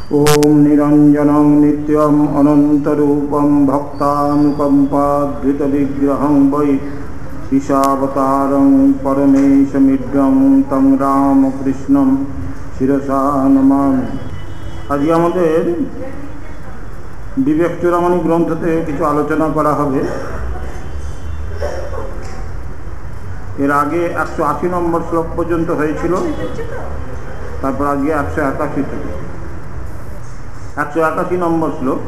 ओम निरंजनं नित्यम् अनन्तरूपं भक्तानुकंपाधृतविग्रहं वै ईशावतारं परमेशमिड्रं तं रामकृष्णं शिरसा नमामि। আজকে আমাদের বিবেক চূড়ামণি গ্রন্থতে কিছু আলোচনা করা হবে। এর আগে 180 নম্বর শ্লোক পর্যন্ত হয়েছিল, তারপর আগে 181 থেকে 181 নম্বর শ্লোক।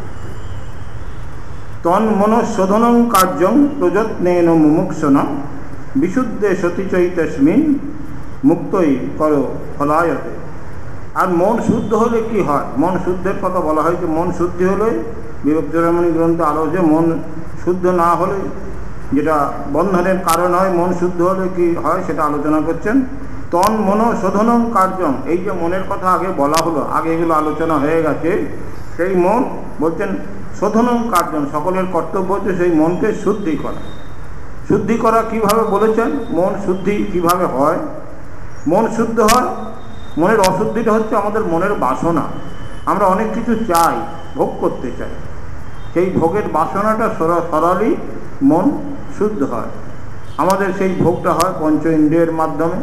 তন্মনঃশোধনং কার্যং প্রযত্নেন মুমুক্ষুণা বিশুদ্ধে সতি চৈতস্মিন মুক্তই কর ফলায়তে। আর মন শুদ্ধ হলে কি হয়? মন শুদ্ধের কথা বলা হয় যে মন শুদ্ধি হলে, বিবেক চূড়ামণি গ্রন্থ আরও যে মন শুদ্ধ না হলে যেটা বন্ধনের কারণ হয়, মন শুদ্ধ হলে কি হয় সেটা আলোচনা করছেন। তন্মনঃশোধনং কার্যং, এই যে মনের কথা আগে বলা হলো, আগে এগুলো আলোচনা হয়ে গেছে, সেই মন বলছেন শোধনং কার্যং, সকলের কর্তব্য হচ্ছে সেই মনকে শুদ্ধি করা। শুদ্ধি করা কিভাবে বলেছেন? মন শুদ্ধি কিভাবে হয়? মন শুদ্ধ হয়, মনের অশুদ্ধিটা হচ্ছে আমাদের মনের বাসনা। আমরা অনেক কিছু চাই, ভোগ করতে চাই, সেই ভোগের বাসনাটা সরাসরি মন শুদ্ধ হয়। আমাদের সেই ভোগটা হয় পঞ্চ ইন্দ্রিয়ের মাধ্যমে।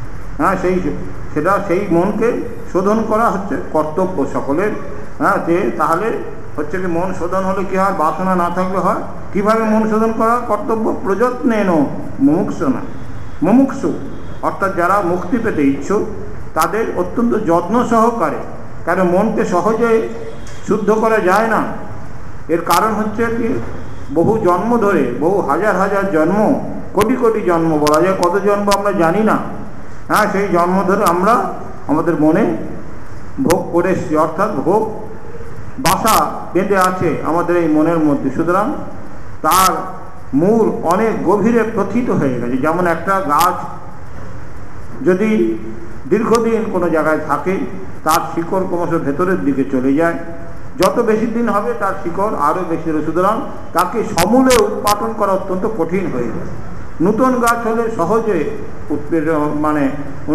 সেই মনকে শোধন করা হচ্ছে কর্তব্য সকলের। যে তাহলে হচ্ছে কি মন শোধন হলে কি হয়? বাসনা না থাকলে হয়। কিভাবে মন শোধন করা? কর্তব্য প্রযত্নেন মুমুক্ষুণা, মুমুক্ষু অর্থাৎ যারা মুক্তি পেতে ইচ্ছুক তাদের অত্যন্ত যত্ন সহকারে, কারণ মনকে সহজে শুদ্ধ করা যায় না। এর কারণ হচ্ছে কি বহু জন্ম ধরে, বহু হাজার হাজার জন্ম, কোটি কোটি জন্ম বলা যায়, কত জন্ম আমরা জানি না। সেই জন্ম ধরে আমরা আমাদের মনে ভোগ করে এসেছি, অর্থাৎ ভোগ বাসা বেঁধে আছে আমাদের এই মনের মধ্যে। সুতরাং তার মূল অনেক গভীরে প্রথিত হয়ে গেছে। যেমন একটা গাছ যদি দীর্ঘদিন কোনো জায়গায় থাকে, তার শিকড় ক্রমশ ভেতরের দিকে চলে যায়, যত বেশি দিন হবে তার শিকড় আরও বেশি। সুতরাং তাকে সমূলে উৎপাদন করা অত্যন্ত কঠিন হয়ে যায়। নূতন গাছ হলে সহজে মানে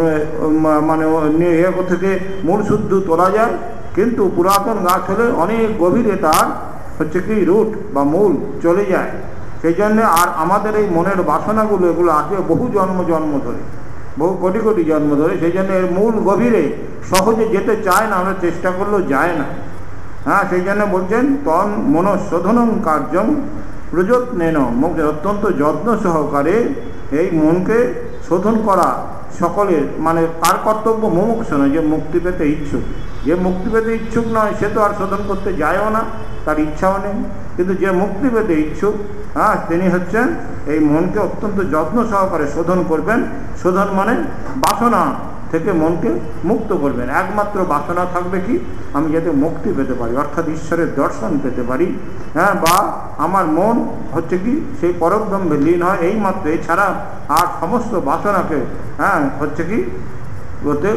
থেকে মূল শুদ্ধ তোলা যায়, কিন্তু পুরাতন গাছ হলে অনেক গভীরে তার হচ্ছে কি রুট বা মূল চলে যায়। সেই জন্যে আর আমাদের এই মনের বাসনাগুলো এগুলো আছে বহু জন্ম ধরে, বহু কোটি কোটি জন্ম ধরে। সেই জন্য এর মূল গভীরে সহজে যেতে চায় না, আমরা চেষ্টা করলেও যায় না। সেই জন্য বলছেন তন্মনঃশোধনং কার্যং প্রযত্নেন, অত্যন্ত যত্ন সহকারে এই মনকে শোধন করা সকলের, মানে তার কর্তব্য। মুমুক্ষু নয়, যে মুক্তি পেতে ইচ্ছুক। যে মুক্তি পেতে ইচ্ছুক নয় সে তো আর শোধন করতে যায়ও না, তার ইচ্ছাও নেই। কিন্তু যে মুক্তি পেতে ইচ্ছুক তিনি হচ্ছেন এই মনকে অত্যন্ত যত্ন সহকারে শোধন করবেন। শোধন মানে বাসনা থেকে মনকে মুক্ত করবেন। একমাত্র বাসনা থাকবে কি? আমি যাতে মুক্তি পেতে পারি, অর্থাৎ ঈশ্বরের দর্শন পেতে পারি, বা আমার মন হচ্ছে কি সেই পরব্রহ্মে লীন হয়, এইমাত্র। এছাড়া আর সমস্ত বাসনাকে হচ্ছে কি বলতে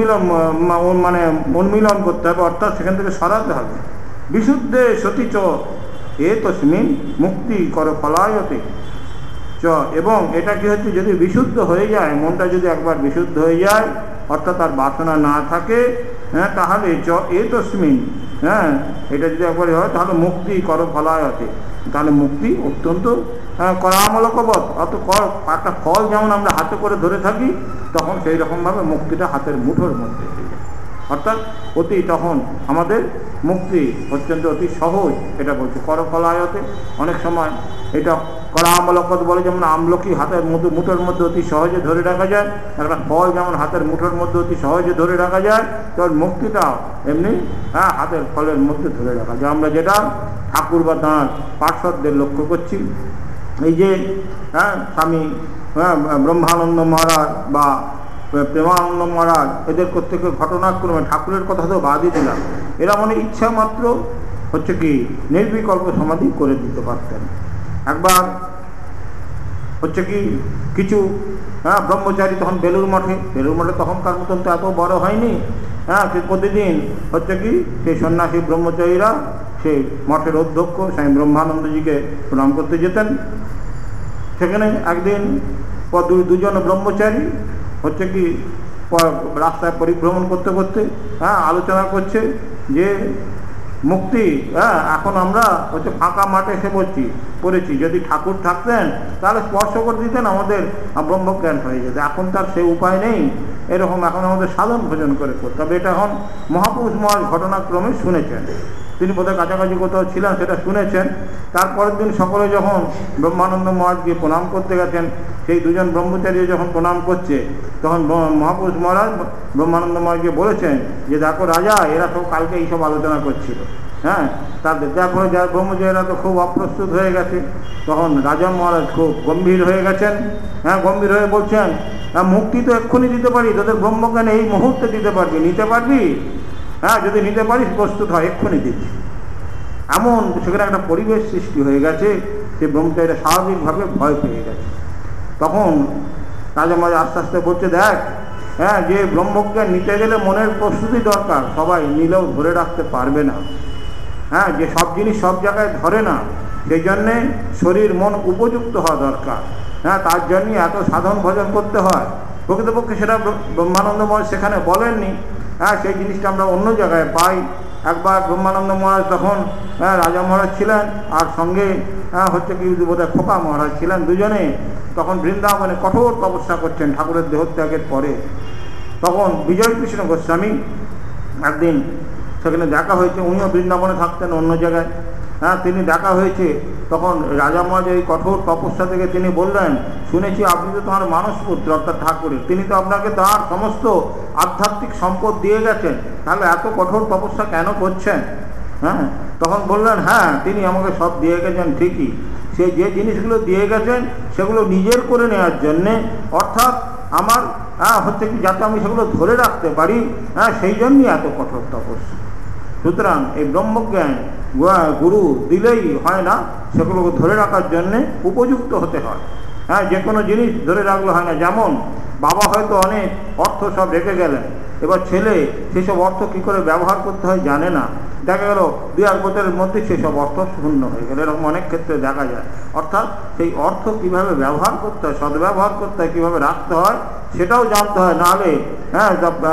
উন্মিলন করতে হবে, অর্থাৎ সেখান থেকে সরাতে হবে। বিশুদ্ধে সতীচ এ তস্মিন মুক্তি কর ফলায়তে এবং এটা কি হচ্ছে, যদি বিশুদ্ধ হয়ে যায়, মনটা যদি একবার বিশুদ্ধ হয়ে যায়, অর্থাৎ তার বাসনা না থাকে, তাহলে এ তস্মিন, এটা যদি একবার হয় তাহলে মুক্তি কর ফলায়তে, তাহলে মুক্তি অত্যন্ত করামূলকবৎ। অত একটা ফল যেমন আমরা হাতে করে ধরে থাকি, তখন সেই রকমভাবে মুক্তিটা হাতের মুঠোর মধ্যে, অর্থাৎ তখন আমাদের মুক্তি অত্যন্ত অতি সহজ। এটা বলছে কর ফলায়তে। অনেক সময় এটা করামূলকবৎ বলে, যেমন আমলকি হাতের মুঠোর মধ্যে অতি সহজে ধরে রাখা যায়, একটা ফল যেমন হাতের মুঠোর মধ্যে অতি সহজে ধরে রাখা যায়, তখন মুক্তিটাও এমনি হাতের ফলের মধ্যে ধরে রাখা যায়। আমরা যেটা ঠাকুর বা তাঁর পার্শ্বদের লক্ষ্য করছি, এই যে স্বামী ব্রহ্মানন্দ মহারাজ বা প্রেমানন্দ মহারাজ, এদের প্রত্যেকের ঘটনাক্রমে, ঠাকুরের কথা তো বাদই দিলাম, এরা মানে ইচ্ছা মাত্র হচ্ছে কি নির্বিকল্প সমাধি করে দিতে পারতেন। একবার হচ্ছে কি কিছু ব্রহ্মচারী তখন বেলুর মঠে তখনকার মতন তো এত বড় হয়নি, প্রতিদিন হচ্ছে কি সেই সন্ন্যাসী ব্রহ্মচারীরা সেই মঠের অধ্যক্ষ স্বামী ব্রহ্মানন্দজিকে প্রণাম করতে যেতেন। সেখানে একদিন দুজন ব্রহ্মচারী হচ্ছে কি রাস্তায় পরিভ্রমণ করতে করতে আলোচনা করছে, যে মুক্তি, হ্যাঁ, এখন আমরা হচ্ছে ফাঁকা মাঠে এসে পড়েছি। যদি ঠাকুর থাকতেন তাহলে স্পর্শ করে দিতেন, আমাদের ব্রহ্মজ্ঞান হয়ে যেত। এখন তার সেই উপায় নেই, এরকম এখন আমাদের সাধন ভোজন করে করতে হবে। এটা এখন মহাপুরুষ মহারাজ ঘটনাক্রমে শুনেছেন, তিনি বোধহয় কাছাকাছি কোথাও ছিলেন, সেটা শুনেছেন। তারপরের দিন সকলে যখন ব্রহ্মানন্দ মহারাজকে প্রণাম করতে গেছেন, সেই দুজন ব্রহ্মচারী যখন প্রণাম করছে, তখন মহাপুরুষ মহারাজ ব্রহ্মানন্দ মহারাজকে বলেছেন যে দেখো রাজা, এরা সব কালকে এইসব আলোচনা করছিল, হ্যাঁ, তাদের তারপরে যারা ব্রহ্মচারীরা তো খুব অপ্রস্তুত হয়ে গেছে। তখন রাজা মহারাজ খুব গম্ভীর হয়ে গেছেন, হ্যাঁ, গম্ভীর হয়ে বলছেন, মুক্তি তো এক্ষুনি দিতে পারি, তোদের ব্রহ্মজ্ঞান এই মুহূর্তে দিতে পারবি, নিতে পারবি? হ্যাঁ, যদি নিতে পারিস প্রস্তুত হয়, এক্ষুনি দিচ্ছি। এমন সেখানে একটা পরিবেশ সৃষ্টি হয়ে গেছে, সে ব্রহ্মচারীরা স্বাভাবিকভাবে ভয় পেয়ে গেছে। তখন রাজা মহারাজ আস্তে আস্তে বলছে, দেখ, হ্যাঁ, যে ব্রহ্মজ্ঞান নিতে গেলে মনের প্রস্তুতি দরকার, সবাই নিলেও ধরে রাখতে পারবে না, হ্যাঁ, যে সব জিনিস সব জায়গায় ধরে না, সেই জন্যে শরীর মন উপযুক্ত হওয়া দরকার, হ্যাঁ, তার জন্যই এত সাধন ভজন করতে হয়। প্রকৃতপক্ষে সেটা ব্রহ্মানন্দ মহারাজ সেখানে বলেননি, হ্যাঁ, সেই জিনিসটা আমরা অন্য জায়গায় পাই। একবার ব্রহ্মানন্দ মহারাজ তখন রাজা মহারাজ ছিলেন, আর সঙ্গে হচ্ছে কি বোধহয় খোকা মহারাজ ছিলেন, দুজনে তখন বৃন্দাবনে কঠোর তপস্যা করছেন ঠাকুরের দেহত্যাগের পরে। তখন বিজয় কৃষ্ণ গোস্বামী একদিন সেখানে দেখা হয়েছে, উনিও বৃন্দাবনে থাকতেন অন্য জায়গায়, হ্যাঁ, তিনি দেখা হয়েছে। তখন রাজা মহারাজ এই কঠোর তপস্যা থেকে তিনি বললেন, শুনেছি আপনি তো তোমার মানসপুত্র অর্থাৎ ঠাকুরের, তিনি তো আপনাকে তার সমস্ত আধ্যাত্মিক সম্পদ দিয়ে গেছেন, তাহলে এত কঠোর তপস্যা কেন করছেন? হ্যাঁ, তখন বললেন, হ্যাঁ, তিনি আমাকে সব দিয়ে গেছেন ঠিকই, সে যে জিনিসগুলো দিয়ে গেছেন সেগুলো নিজের করে নেওয়ার জন্যে, অর্থাৎ আমার হচ্ছে কি যাতে আমি সেগুলো ধরে রাখতে পারি, হ্যাঁ, সেই জন্যই এত কঠোর তপস্যা। সুতরাং এই ব্রহ্মজ্ঞান গুরু দিলেই হয় না, সেগুলোকে ধরে রাখার জন্যে উপযুক্ত হতে হয়। হ্যাঁ, যে কোনো জিনিস ধরে রাখলে হয় না। যেমন বাবা হয়তো অনেক অর্থ সব রেখে গেলেন, এবার ছেলে সেসব অর্থ কী করে ব্যবহার করতে হয় জানে না, দেখা গেল 2-1 বছরের মধ্যে সেসব অর্থ শূন্য হয়ে গেল, এরকম অনেক ক্ষেত্রে দেখা যায়। অর্থাৎ সেই অর্থ কিভাবে ব্যবহার করতে হয়, সদ্ব্যবহার করতে হয়, কীভাবে রাখতে হয় সেটাও জানতে হয়। নাহলে হ্যাঁ,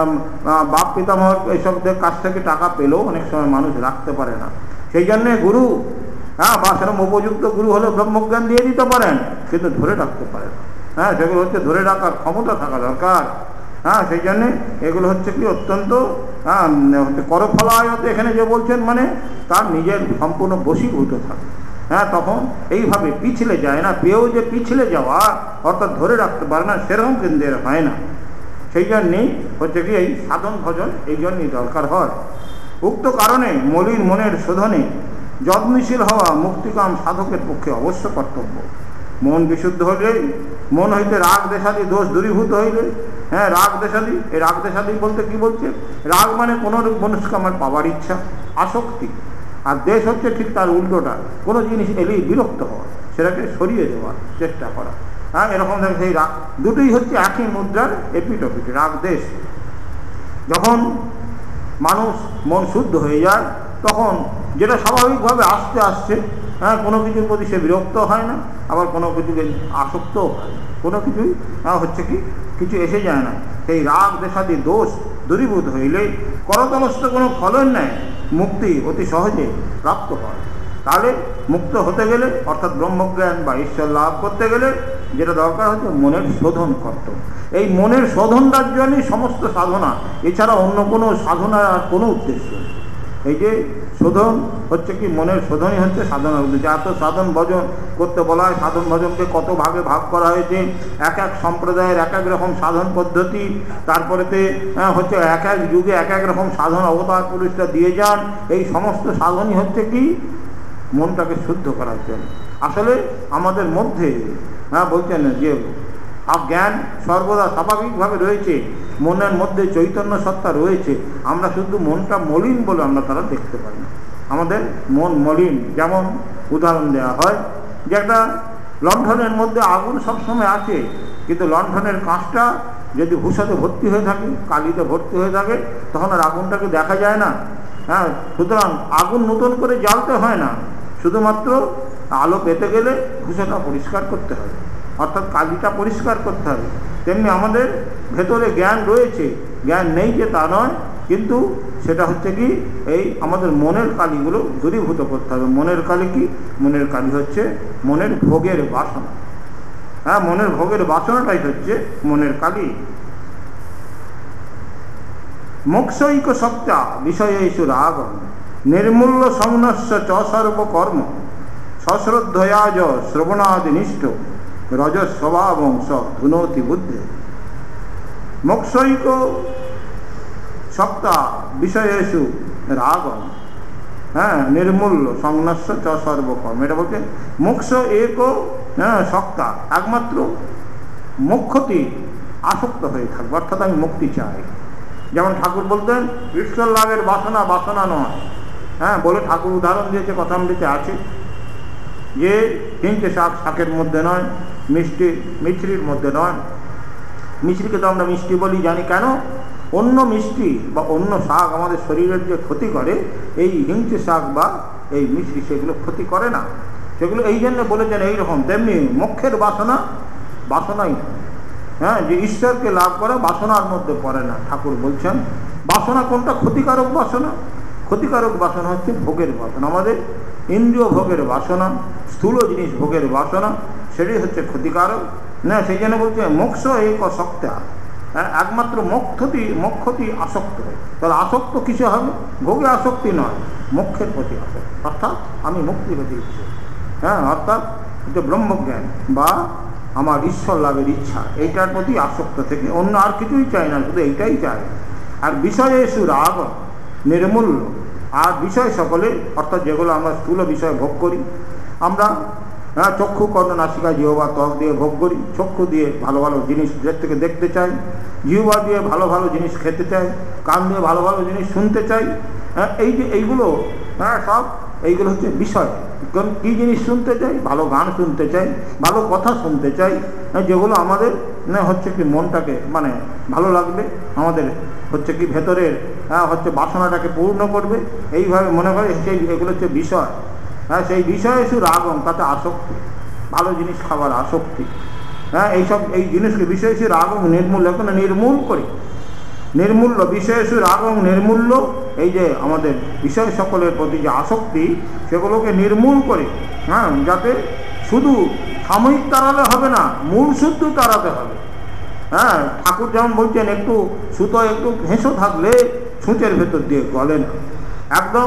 বাপ পিতামহ এসবদের কাছ থেকে টাকা পেলেও অনেক সময় মানুষ রাখতে পারে না। সেই জন্যে গুরু, হ্যাঁ, বা সেরকম উপযুক্ত গুরু হলে ব্রহ্মজ্ঞান দিয়ে দিতে পারেন, কিন্তু ধরে রাখতে পারেন। হ্যাঁ, সেগুলো হচ্ছে ধরে রাখার ক্ষমতা থাকা দরকার। হ্যাঁ, সেই জন্যে এগুলো হচ্ছে কি অত্যন্ত হচ্ছে করফলায়তে এখানে যে বলছেন, মানে তার নিজের সম্পূর্ণ বশীভূত থাকে। হ্যাঁ, তখন এইভাবে পিছলে যায় না, পেয়েও যে পিছলে যাওয়া অর্থাৎ ধরে রাখতে পারে না, সেরকম কিন্তু এর হয় না। সেই জন্যেই হচ্ছে কি এই সাধন ভজন এই জন্যই দরকার হয়। উক্ত কারণে মলিন মনের শোধনে যত্নশীল হওয়া মুক্তিকাম সাধকের পক্ষে অবশ্য কর্তব্য। মন বিশুদ্ধ হলে, মন হইতে রাগ দেশাদি দোষ দূরীভূত হইলে, হ্যাঁ, রাগ দেশাদি, এই রাগ দেশাদি বলতে কি বলছে? রাগ মানে কোনো মনুষ্যকে আমার পাওয়ার ইচ্ছা, আসক্তি, আর দেশ হচ্ছে ঠিক তার উল্টোটা, কোনো জিনিস এলেই বিরক্ত হওয়া, সেটাকে সরিয়ে দেওয়ার চেষ্টা করা। হ্যাঁ, এরকম দেখে সেই রাগ দুটোই হচ্ছে একই মুদ্রার এপিটোপিট, রাগ দেশ। যখন মানুষ মন শুদ্ধ হয়ে যায়, তখন যেটা স্বাভাবিকভাবে আস্তে আস্তে, হ্যাঁ, কোনো কিছুর প্রতি সে বিরক্ত হয় না, আবার কোনো কিছুকে আসক্তও হয় না, কোনো কিছুই হচ্ছে কি কিছু এসে যায় না। সেই রাগ দেশাদি দোষ দূরীভূত হইলে করতলস্থ কোনো ফলন নেয় মুক্তি অতি সহজে প্রাপ্ত হয়। তাহলে মুক্ত হতে গেলে, অর্থাৎ ব্রহ্মজ্ঞান বা ঈশ্বর লাভ করতে গেলে যেটা দরকার হচ্ছে মনের শোধন করতে। এই মনের শোধনটার জন্যই সমস্ত সাধনা, এছাড়া অন্য কোনো সাধনার আর কোনো উদ্দেশ্য নেই। এই যে শোধন হচ্ছে কি, মনের শোধনই হচ্ছে সাধনার উদ্দেশ্য। এত সাধন ভজন করতে বলা হয়, সাধন ভজনকে কত ভাগে ভাগ করা হয়েছে, এক এক সম্প্রদায়ের এক এক রকম সাধন পদ্ধতি, তারপরেতে হচ্ছে এক এক যুগে এক এক রকম সাধন অবতার পুরুষরা দিয়ে যান। এই সমস্ত সাধনই হচ্ছে কি মনটাকে শুদ্ধ করার জন্য। আসলে আমাদের মধ্যে বলছেন যে জ্ঞান সর্বদা স্বাভাবিকভাবে রয়েছে, মনের মধ্যে চৈতন্য সত্তা রয়েছে, আমরা শুধু মনটা মলিন বলে আমরা তারা দেখতে পাই না। আমাদের মন মলিন। যেমন উদাহরণ দেওয়া হয় যে একটা লণ্ঠনের মধ্যে আগুন সবসময় আছে, কিন্তু লণ্ঠনের কাঁচটা যদি ভূষাতে ভর্তি হয়ে থাকে, কালিতে ভর্তি হয়ে থাকে, তখন আর আগুনটাকে দেখা যায় না। হ্যাঁ, সুতরাং আগুন নতুন করে জ্বালতে হয় না, শুধুমাত্র আলো পেতে গেলে ভূষাটা পরিষ্কার করতে হবে, অর্থাৎ কালিটা পরিষ্কার করতে হবে। তেমনি আমাদের ভেতরে জ্ঞান রয়েছে, জ্ঞান নেই যে তা নয়, কিন্তু সেটা হচ্ছে কি এই আমাদের মনের কালিগুলো দূরীভূত করতে হবে। মনের কালি কি? মনের কালি হচ্ছে মনের ভোগের বাসনা। হ্যাঁ, মনের ভোগের বাসনাটাই হচ্ছে মনের কালি। মোক্ষৈক সত্তা বিষয়েষু রাগম নির্মূল্য সংনস্য চ সর্বকর্ম সশ্রদ্ধয়াজ শ্রবণাদিনিষ্ঠ রজস্বভাবংশ ধুনোতি বুদ্ধে। মোক্ষৈক সত্তা বিষয়েষু রাগম, হ্যাঁ, নির্মূল্য সংনস্য চ সর্বকর্ম। এটা বলতে মোক্ষ এক সত্তা, একমাত্র মোক্ষতি আসক্ত হয়ে থাকবে, অর্থাৎ আমি মুক্তি চাই। যেমন ঠাকুর বলতেন ঈশ্বর লাভের বাসনা বাসনা নয়, হ্যাঁ, বলে ঠাকুর উদাহরণ দিয়েছে, কথামৃতে আছে যে হিংসে শাক শাকের মধ্যে নয়, মিষ্টি মিছরির মধ্যে নয়। মিছরিকে তো আমরা মিষ্টি বলি, জানি কেন? অন্য মিষ্টি বা অন্য শাক আমাদের শরীরের যে ক্ষতি করে, এই হিংসে শাক বা এই মিছরি সেগুলো ক্ষতি করে না। সেগুলো এই জন্য বলেছেন এইরকম। তেমনি মোক্ষের বাসনা বাসনাই, হ্যাঁ, যে ঈশ্বরকে লাভ করা বাসনার মধ্যে পড়ে না। ঠাকুর বলছেন বাসনা কোনটা? ক্ষতিকারক বাসনা। ক্ষতিকারক বাসনা হচ্ছে ভোগের বাসনা, আমাদের ইন্দ্রিয় ভোগের বাসনা, স্থূল জিনিস ভোগের বাসনা, সেটাই হচ্ছে ক্ষতিকারক। না, সেই জন্য বলছে মোক্ষ এক সত্তা, হ্যাঁ, একমাত্র মোক্ষতি আসক্ত হয়। তাহলে আসক্ত কিসে হবে? ভোগে আসক্তি নয়, মোক্ষের প্রতি আসক্তি, অর্থাৎ আমি মুক্তি পেতে ইচ্ছে, হ্যাঁ, অর্থাৎ যে ব্রহ্মজ্ঞান বা আমার ঈশ্বর লাভের ইচ্ছা, এইটার প্রতি আসক্ত থেকে অন্য আর কিছুই চাই না, শুধু এইটাই চাই। আর বিষয়ে এসু রাগ নির্মূল্য, আর বিষয় সকলে, অর্থাৎ যেগুলো আমরা স্থূল বিষয় ভোগ করি, আমরা চক্ষু কর্ণ নাসিকা জিহ্বা ত্বক দিয়ে ভোগ করি। চক্ষু দিয়ে ভালো ভালো জিনিস থেকে দেখতে চাই, জিহ্বা দিয়ে ভালো ভালো জিনিস খেতে চাই, কান দিয়ে ভালো ভালো জিনিস শুনতে চাই। এই যে এইগুলো, সব এইগুলো হচ্ছে বিষয়। কী জিনিস শুনতে চাই? ভালো গান শুনতে চাই, ভালো কথা শুনতে চাই, যেগুলো আমাদের হচ্ছে কি মনটাকে মানে ভালো লাগবে, আমাদের হচ্ছে কি ভেতরের হচ্ছে বাসনাটাকে পূর্ণ করবে, এইভাবে মনে করে সেই এগুলো হচ্ছে বিষয়। হ্যাঁ, সেই বিষয়ে শুধু রাগম, তাতে আসক্তি, ভালো জিনিস খাবার আসক্তি, হ্যাঁ, এইসব এই জিনিসকে বিষয়ে শুধু রাগম নির্মূল, এখন নির্মূল করি। নির্মূল্য বিষয়েষু রাগং নির্মূল্য, এই যে আমাদের বিষয় সকলের প্রতি যে আসক্তি, সেগুলোকে নির্মূল করে, হ্যাঁ, যাতে শুধু সাময়িক তাড়ালে হবে না, মূল শুদ্ধ তাড়াতে হবে। হ্যাঁ, ঠাকুর যেমন বলছেন একটু সুতো একটু হেঁসো থাকলে ছুঁচের ভেতর দিয়ে গলে না, একদম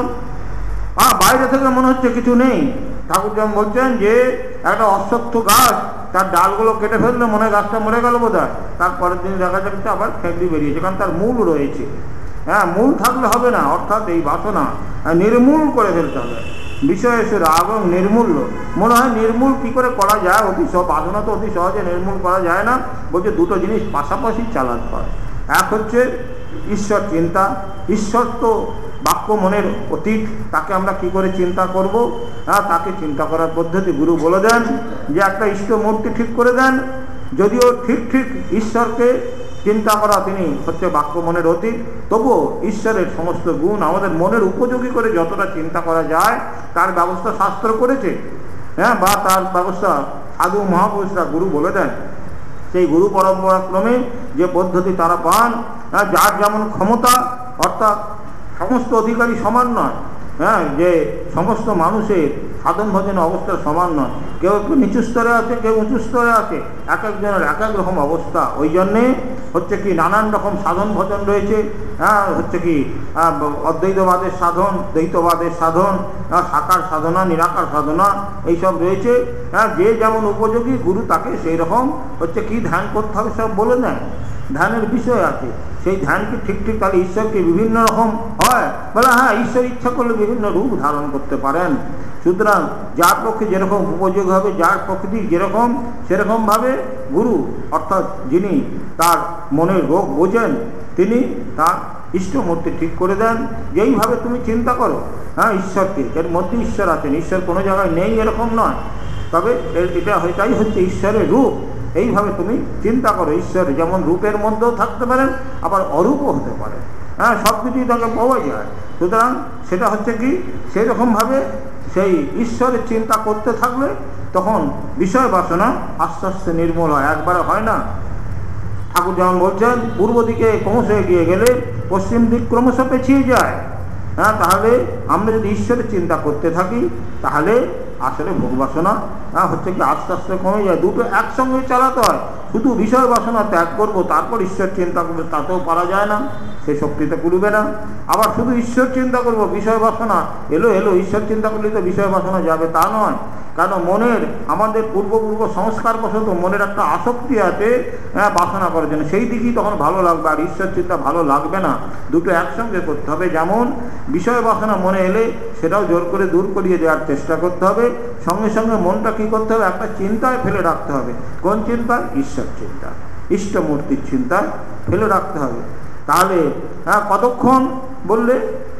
বাইরে থেকে মনে হচ্ছে কিছু নেই। ঠাকুর যেমন বলছেন যে একটা অশ্বত্থ গাছ, তার ডালগুলো কেটে ফেললে মনে হয় গাছটা মরে গেল বোধ হয়, তারপরের দিন দেখা যাচ্ছে আবার ফেঁকড়ি বেরিয়েছে, কারণ তার মূল রয়েছে। হ্যাঁ, মূল থাকলে হবে না, অর্থাৎ এই বাসনা নির্মূল করে ফেলতে হবে। বিষয় এসে রাগ এবং নির্মূল্য, মনে হয় নির্মূল কী করে করা যায়? বাসনা তো অতি সহজে নির্মূল করা যায় না। বলছে দুটো জিনিস পাশাপাশি চালাতে হয়। এক হচ্ছে ঈশ্বর চিন্তা। ঈশ্বর তো বাক্য মনের অতীত, তাকে আমরা কি করে চিন্তা করব? হ্যাঁ, তাকে চিন্তা করার পদ্ধতি গুরু বলে দেন যে একটা ইষ্ট মূর্তি ঠিক করে দেন। যদিও ঠিক ঈশ্বরকে চিন্তা করা তিনি হচ্ছে বাক্য মনের অতীত, তবুও ঈশ্বরের সমস্ত গুণ আমাদের মনের উপযোগী করে যতটা চিন্তা করা যায় তার ব্যবস্থা শাস্ত্র করেছে। হ্যাঁ, বা তার ব্যবস্থা সাধু মহাপুরুষরা গুরু বলে দেন। সেই গুরু পরম্পরা ক্রমে যে পদ্ধতি তারা পান, যার যেমন ক্ষমতা, অর্থাৎ সমস্ত অধিকারী সমান নয়। হ্যাঁ, যে সমস্ত মানুষের সাধন ভজনের অবস্থা সমান নয়, কেউ একটু নিচু স্তরে আছে, কেউ উঁচু স্তরে আছে, এক একজনের এক এক রকম অবস্থা। ওই জন্যে হচ্ছে কি নানান রকম সাধন ভজন রয়েছে। হ্যাঁ, হচ্ছে কি অদ্বৈতবাদের সাধন, দ্বৈতবাদের সাধন, সাকার সাধনা, নিরাকার সাধনা, এইসব রয়েছে। হ্যাঁ, যে যেমন উপযোগী গুরু তাকে সেই রকম হচ্ছে কি ধ্যান করতে হবে সব বলে দেন। ধ্যানের বিষয় আছে, সেই ধ্যানকে ঠিক তাহলে ঈশ্বরকে বিভিন্ন রকম হয়, বলে হ্যাঁ, ঈশ্বর ইচ্ছা করলে বিভিন্ন রূপ ধারণ করতে পারেন। সুতরাং যার পক্ষে যেরকম উপযোগী হবে, যার প্রকৃতি যেরকম সেরকমভাবে গুরু, অর্থাৎ যিনি তার মনের রোগ বোঝেন, তিনি তার ইষ্টমূর্তি ঠিক করে দেন। যেইভাবে তুমি চিন্তা করো, হ্যাঁ, ঈশ্বরকে, এর মধ্যে ঈশ্বর আছেন, ঈশ্বর কোনো জায়গায় নেই এরকম নয়, তবে এটাই হচ্ছে ঈশ্বরের রূপ। এইভাবে তুমি চিন্তা করো, ঈশ্বর যেমন রূপের মধ্যেও থাকতে পারেন, আবার অরূপও হতে পারে। হ্যাঁ, সব কিছুই তাকে পাওয়া যায়। সুতরাং সেটা হচ্ছে কি সেই রকমভাবে সেই ঈশ্বরের চিন্তা করতে থাকলে তখন বিষয় বাসনা আস্তে আস্তে নির্মূল হয়, একবারে হয় না। ঠাকুর যেমন বলছেন পূর্ব দিকে পৌঁছে গিয়ে গেলে পশ্চিম দিক ক্রমশ পেছিয়ে যায়। হ্যাঁ, তাহলে আমরা যদি ঈশ্বরের চিন্তা করতে থাকি তাহলে আসলে ভোগ বাসনা হচ্ছে কি আস্তে আস্তে কমে যায়। দুটো একসঙ্গে চালাতে হয়। শুধু বিষয় বাসনা ত্যাগ করবো তারপর ঈশ্বর চিন্তা করবো, তাতেও পারা যায় না, সেই শক্তিতে কুলবে না। আবার শুধু ঈশ্বর চিন্তা করবো, বিষয় বাসনা এলো ঈশ্বর চিন্তা করলে তো বিষয় বাসনা যাবে তা নয়। কারণ মনের আমাদের পূর্ব সংস্কার বশত মনের একটা আসক্তি আছে বাসনা করার জন্য, সেই দিকেই তখন ভালো লাগবে, আর ঈশ্বর চিন্তা ভালো লাগবে না। দুটো একসঙ্গে করতে হবে। যেমন বিষয় বাসনা মনে এলে সেটাও জোর করে দূর করিয়ে দেওয়ার চেষ্টা করতে হবে, সঙ্গে সঙ্গে মনটা কী করতে হবে, একটা চিন্তায় ফেলে রাখতে হবে। কোন চিন্তা? ঈশ্বর চিন্তা, ইষ্টমূর্তির চিন্তায় ফেলে রাখতে হবে। তাহলে কতক্ষণ বললে?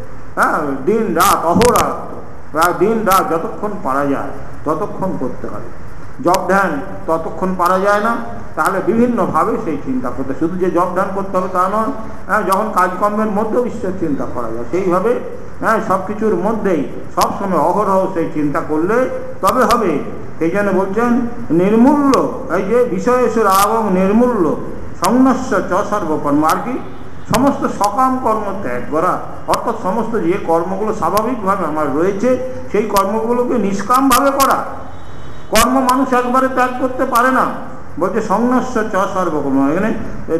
দিন রাত, অহোরাত্র, প্রায় দিন রাত যতক্ষণ পারা যায় ততক্ষণ করতে হবে। জপ ধ্যান ততক্ষণ পারা যায় না, তাহলে বিভিন্নভাবে সেই চিন্তা করতে, শুধু যে জপ ধ্যান করতে হবে তা নয়, যখন কাজকর্মের মধ্যেও ঈশ্বর চিন্তা করা যায় সেইভাবে সব কিছুর মধ্যেই সবসময় অহরহ সেই চিন্তা করলে তবে হবে। এই জন্য বলছেন নির্মূল্য, এই যে বিষয়েশ্বর এবং নির্মূল্য সংন্যাস্য চ সর্বকর্ম, আর কি সমস্ত সকাম কর্ম ত্যাগ করা, অর্থাৎ সমস্ত যে কর্মগুলো স্বাভাবিকভাবে আমার রয়েছে সেই কর্মগুলোকে নিষ্কামভাবে করা। কর্ম মানুষ একবারে ত্যাগ করতে পারে না, বলছে সংন্যাস্য চ সর্বকর্ম, এখানে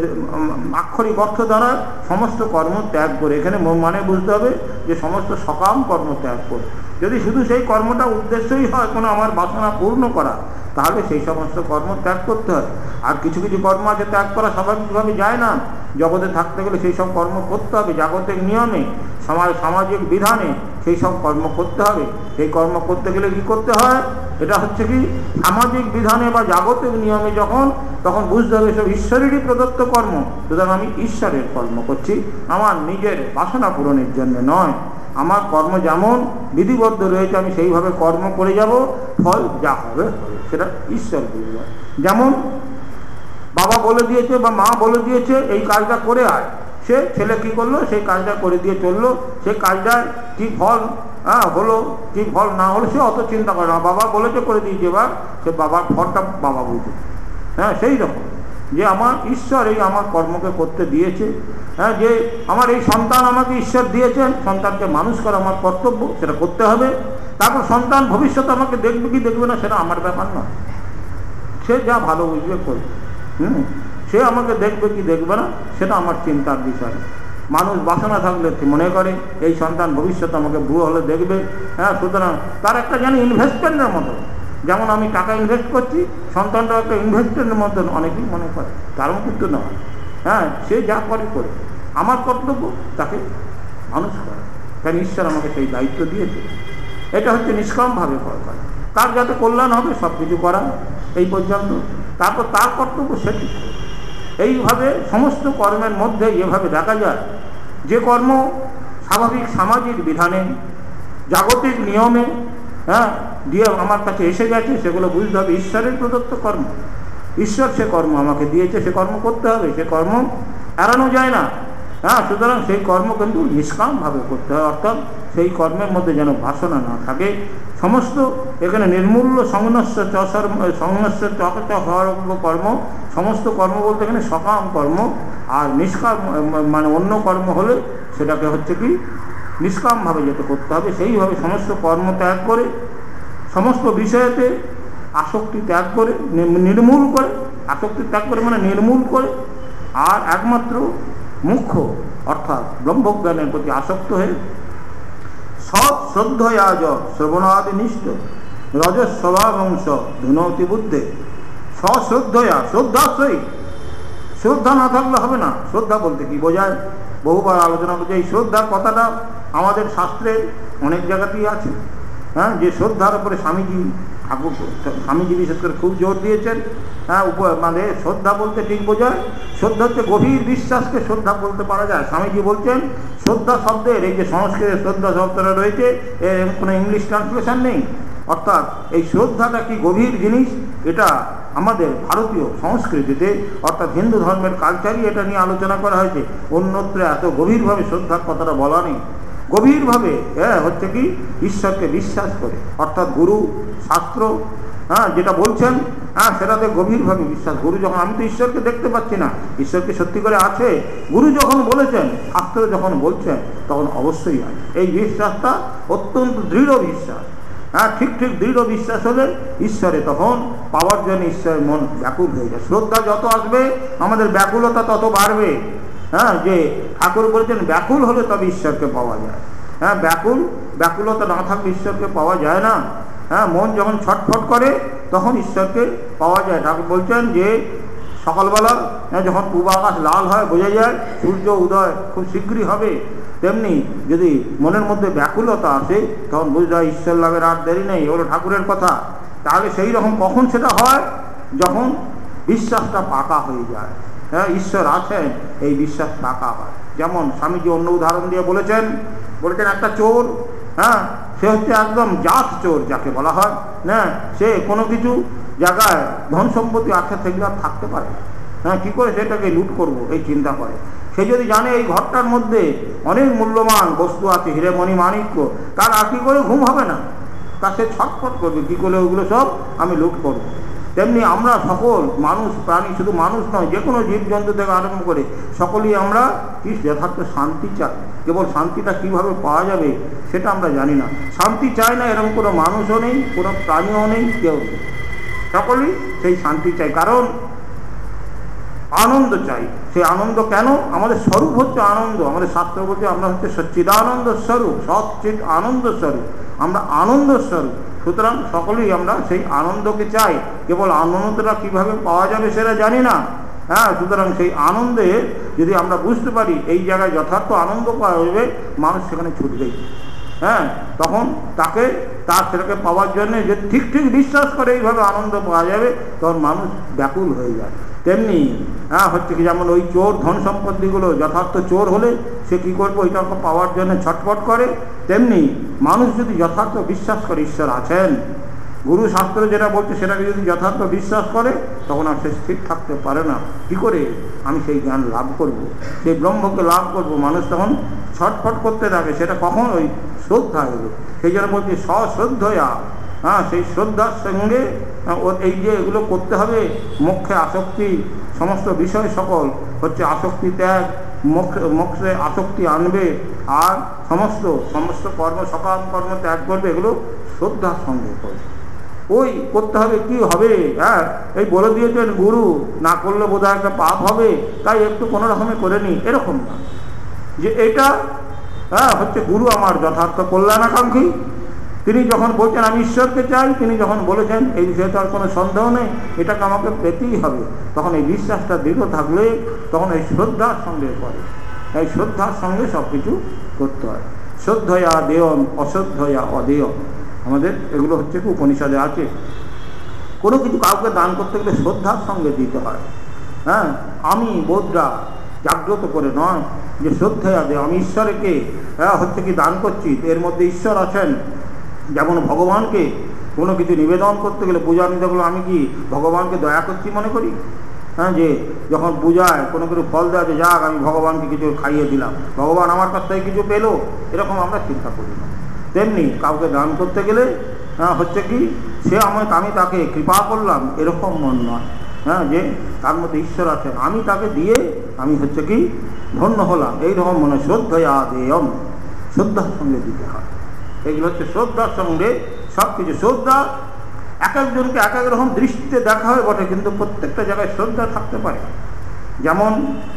আক্ষরিক অর্থ দ্বারা সমস্ত কর্ম ত্যাগ করে, এখানে মানে বুঝতে হবে যে সমস্ত সকাম কর্ম ত্যাগ করে। যদি শুধু সেই কর্মটা উদ্দেশ্যই হয় কোনো আমার বাসনা পূর্ণ করা, তাহলে সেই সমস্ত কর্ম ত্যাগ করতে হয়। আর কিছু কিছু কর্ম আছে ত্যাগ করা স্বাভাবিকভাবে যায় না, জগতে থাকতে গেলে সেই সব কর্ম করতে হবে, জাগতিক নিয়মে সামাজিক বিধানে সেই সব কর্ম করতে হবে। সেই কর্ম করতে গেলে কি করতে হয়? এটা হচ্ছে কি সামাজিক বিধানে বা জাগতিক নিয়মে যখন, তখন বুঝতে হবে সব ঈশ্বরেরই প্রদত্ত কর্ম, সুতরাং আমি ঈশ্বরের কর্ম করছি, আমার নিজের বাসনা পূরণের জন্য নয়। আমার কর্ম যেমন বিধিবদ্ধ রয়েছে আমি সেইভাবে কর্ম করে যাব, ফল যা হবে সেটা ঈশ্বর বলবে। যেমন বাবা বলে দিয়েছে বা মা বলে দিয়েছে এই কাজটা করে আয়, সে ছেলে কি করলো, সেই কাজটা করে দিয়ে চললো, সেই কাজটার কি ফল হলো কি ফল না হলো সে অত চিন্তা করে না, বাবা বলেছে করে দিয়েছে, এবার সে বাবার ফলটা বাবা বুঝে। সেই রকম যে আমার ঈশ্বর এই আমার কর্মকে করতে দিয়েছে, যে আমার এই সন্তান আমাকে ঈশ্বর দিয়েছেন, সন্তানকে মানুষ করা আমার কর্তব্য, সেটা করতে হবে। তারপর সন্তান ভবিষ্যতে আমাকে দেখবে কি দেখবে না সেটা আমার ব্যাপার না, সে যা ভালো বুঝবে করবে। সে আমাকে দেখবে কি দেখবে না সেটা আমার চিন্তার বিষয়। মানুষ বাসনা থাকলে মনে করে এই সন্তান ভবিষ্যতে আমাকে বুড়ো হলে দেখবে, সুতরাং তার একটা যেন ইনভেস্টমেন্টের মতো, যেমন আমি টাকা ইনভেস্ট করছি, সন্তানটাও একটা ইনভেস্টমেন্টের মতো অনেকেই মনে করে, কারণ কিন্তু নয়। সে যা করে করে, আমার কর্তব্য তাকে মানুষ করে, কারণ ঈশ্বর আমাকে সেই দায়িত্ব দিয়েছে। এটা হচ্ছে নিষ্কামভাবে করা, তার যাতে কল্যাণ হবে সব কিছু করা এই পর্যন্ত, তারপর তার কর্তব্য সেটি। এইভাবে সমস্ত কর্মের মধ্যে এভাবে দেখা যায় যে কর্ম স্বাভাবিক সামাজিক বিধানে জাগতিক নিয়মে দিয়ে আমার কাছে এসে গেছে, সেগুলো বুঝতে হবে ঈশ্বরের প্রদত্ত কর্ম, ঈশ্বর সে কর্ম আমাকে দিয়েছে, সে কর্ম করতে হবে, সে কর্ম এড়ানো যায় না। সুতরাং সেই কর্ম কিন্তু নিষ্কামভাবে করতে হয়, অর্থাৎ সেই কর্মের মধ্যে যেন বাসনা না থাকে। সমস্ত এখানে নির্মূল্য সংন্যাস্য চকচ হওয়ার কর্ম, সমস্ত কর্ম বলতে এখানে সকাম কর্ম, আর নিষ্কাম মানে অন্য কর্ম হলে সেটাকে হচ্ছে কি নিষ্কামভাবে যেতে করতে হবে। সেইভাবে সমস্ত কর্ম ত্যাগ করে, সমস্ত বিষয়েতে আসক্তি ত্যাগ করে, নির্মূল করে, আসক্তি ত্যাগ করে মানে নির্মূল করে, আর একমাত্র মুখ্য অর্থাৎ ব্রহ্মজ্ঞানের প্রতি আসক্ত হয়ে সৎ শ্রদ্ধয়াজ শ্রবণাদি নিষ্ঠ রজস্বভাবংশ ধুনতি বুদ্ধে, সশ্রদ্ধয়া শ্রদ্ধাশ্রয়ী, শ্রদ্ধা না থাকলে হবে না। শ্রদ্ধা বলতে কি বোঝায়? বহুবার আলোচনা করছে, এই শ্রদ্ধার কথাটা আমাদের শাস্ত্রে অনেক জায়গাতেই আছে। যে শ্রদ্ধার উপরে স্বামীজি বিশেষ করে খুব জোর দিয়েছেন। মানে শ্রদ্ধা বলতে ঠিক বোঝায়, শ্রদ্ধা হচ্ছে গভীর বিশ্বাসকে শ্রদ্ধা বলতে পারা যায়। স্বামীজি বলছেন শ্রদ্ধা শব্দের, এই যে সংস্কৃতে শ্রদ্ধা শব্দটা রয়েছে এর কোনো ইংলিশ ট্রান্সলেশন নেই, অর্থাৎ এই শ্রদ্ধাটা কি গভীর জিনিস, এটা আমাদের ভারতীয় সংস্কৃতিতে অর্থাৎ হিন্দু ধর্মের কালচারই এটা নিয়ে আলোচনা করা হয়েছে। অন্যত্র এত গভীরভাবে শ্রদ্ধার কথাটা বলা নেই। গভীরভাবে হচ্ছে কি ঈশ্বরকে বিশ্বাস করে, অর্থাৎ গুরু শাস্ত্র যেটা বলছেন সেটাতে গভীরভাবে বিশ্বাস। গুরু যখন, আমি তো ঈশ্বরকে দেখতে পাচ্ছি না, ঈশ্বরকে সত্যি করে আছে, গুরু যখন বলেছেন, শাস্ত্র যখন বলছেন, তখন অবশ্যই আছে। এই বিশ্বাসটা অত্যন্ত দৃঢ় বিশ্বাস। ঠিক দৃঢ় বিশ্বাস হলে ঈশ্বরে তখন পাওয়ার জন্য ঈশ্বরের মন ব্যাকুল হয়ে যায়। শ্রদ্ধা যত আসবে আমাদের ব্যাকুলতা তত বাড়বে। যে ঠাকুর বলেছেন ব্যাকুল হলে তবে ঈশ্বরকে পাওয়া যায়। ব্যাকুলতা না থাকলে ঈশ্বরকে পাওয়া যায় না। মন যখন ছটফট করে তখন ঈশ্বরকে পাওয়া যায়। ঠাকুর বলছেন যে সকালবেলা যখন পূর্বাকাশ লাল হয় বোঝা যায় সূর্য উদয় খুব শীঘ্রই হবে, তেমনি যদি মনের মধ্যে ব্যাকুলতা আসে তখন বুঝতে হয় ঈশ্বর লাভের আর দেরি নেই, ওর ঠাকুরের কথা। তাহলে সেই রকম কখন সেটা হয়? যখন বিশ্বাসটা পাকা হয়ে যায়। ঈশ্বর আছেন, এই বিশ্বাস পাকা হয়। যেমন স্বামীজি অন্য উদাহরণ দিয়ে বলেছেন একটা চোর, সে হচ্ছে একদম জাত চোর যাকে বলা হয়। সে কোনো কিছু জায়গায় ধন সম্পত্তি আছে সেগুলো আর থাকতে পারে, কী করে সেটাকে লুট করব এই চিন্তা করে। সে যদি জানে এই ঘরটার মধ্যে অনেক মূল্যবান বস্তু আছে, হিরেমণি মাণিক্য, তার আর কি করে ঘুম হবে না, তা সে ছটফট করবে কী করে ওগুলো সব আমি লুট করব। তেমনি আমরা সকল মানুষ প্রাণী, শুধু মানুষ নয়, যে কোনো জীবজন্তু থেকে আরম্ভ করে সকলেই আমরা কি যথার্থ শান্তি চাই। কেবল শান্তিটা কিভাবে পাওয়া যাবে সেটা আমরা জানি না। শান্তি চায় না এরকম কোনো মানুষও নেই, কোনো প্রাণীও নেই, কেউ নেই। সকলেই সেই শান্তি চাই, কারণ আনন্দ চাই। সেই আনন্দ কেন? আমাদের স্বরূপ হচ্ছে আনন্দ। আমাদের শাস্ত্র বলছে আমরা হচ্ছে সচ্চিদানন্দ স্বরূপ, সচ্চিদ আনন্দ স্বরূপ, আমরা আনন্দ স্বরূপ। সুতরাং সকলেই আমরা সেই আনন্দকে চাই। কেবল আনন্দটা কিভাবে পাওয়া যাবে সেটা জানি না। সুতরাং সেই আনন্দে যদি আমরা বুঝতে পারি এই জায়গায় যথার্থ আনন্দ পাওয়া যাবে, মানুষ সেখানে ছুটবেই। তখন তার সেটাকে পাওয়ার জন্য যে ঠিক বিশ্বাস করে এইভাবে আনন্দ পাওয়া যাবে, তখন মানুষ ব্যাকুল হয়ে যায়। তেমনি হচ্ছে কি, যেমন ওই চোর ধন সম্পত্তিগুলো যথার্থ চোর হলে সে কী করবে, ওইটাকে পাওয়ার জন্য ছটফট করে। তেমনি মানুষ যদি যথার্থ বিশ্বাস করে ঈশ্বর আছেন, গুরু শাস্ত্র যেটা বলছে সেটাকে যদি যথার্থ বিশ্বাস করে, তখন আর সে স্থির থাকতে পারে না। কী করে আমি সেই জ্ঞান লাভ করব, সেই ব্রহ্মকে লাভ করব, মানুষ তখন ছটফট করতে থাকে। সেটা কখন? ওই শ্রদ্ধা এলো। সেই জন্য বলছে সশ্রদ্ধয়া। সেই শ্রদ্ধার সঙ্গে এই যে এগুলো করতে হবে, মোক্ষে আসক্তি, সমস্ত বিষয় সকল হচ্ছে আসক্তি ত্যাগ, মোক্ষে আসক্তি আনবে, আর সমস্ত কর্ম সকাম কর্ম ত্যাগ করবে, এগুলো শ্রদ্ধার সঙ্গে করবে। ওই করতে হবে, কি হবে? এই বলে দিয়েছেন গুরু, না করলে বোধহয় একটা পাপ হবে, তাই একটু কোনো রকমে করে নি, এরকম না। যে এটা হচ্ছে গুরু আমার যথার্থ কল্যাণাকাঙ্ক্ষী। তিনি যখন বলছেন আমি ঈশ্বরকে চাই, তিনি যখন বলেছেন এই বিষয়ে তো আর কোনো সন্দেহ নেই, এটাকে আমাকে পেতেই হবে, তখন এই বিশ্বাসটা দৃঢ় থাকলে তখন এই শ্রদ্ধার সঙ্গে করে। এই শ্রদ্ধার সঙ্গে সব কিছু করতে হয়। শ্রদ্ধয়া দেয়ম, অশ্রদ্ধয়া অদেয়ম। আমাদের এগুলো হচ্ছে কি উপনিষদে আছে। কোনো কিছু কাউকে দান করতে গেলে শ্রদ্ধার সঙ্গে দিতে হয়। আমি বোধরা জাগ্রত করে নয়, যে শ্রদ্ধয়া দেয়, আমি ঈশ্বরকে হচ্ছে কি দান করছি, এর মধ্যে ঈশ্বর আছেন। যেমন ভগবানকে কোনো কিছু নিবেদন করতে গেলে, পূজা নিবেদন, আমি কি ভগবানকে দয়া করছি মনে করি? যে যখন পূজায় কোনো কিছু ফল দেওয়া, যে যাক আমি ভগবানকে কিছু খাইয়ে দিলাম, ভগবান আমার কাছ থেকে কিছু পেলো, এরকম আমরা চিন্তা করি না। তেমনি কাউকে দান করতে গেলে হচ্ছে কি সে আমি তাকে কৃপা করলাম, এরকম মন নয়। যে তার মধ্যে ঈশ্বর আছেন, আমি তাকে দিয়ে আমি হচ্ছে কি ধন্য হলাম, এইরকম মনে। শ্রদ্ধয়া দেয়ম, শ্রদ্ধার সঙ্গে দিতে হয়। এগুলো হচ্ছে শ্রদ্ধার সঙ্গে সব কিছু। শ্রদ্ধা এক একজনকে এক এক রকম দৃষ্টিতে দেখা হয় বটে, কিন্তু প্রত্যেকটা জায়গায় শ্রদ্ধা থাকতে পারে। যেমন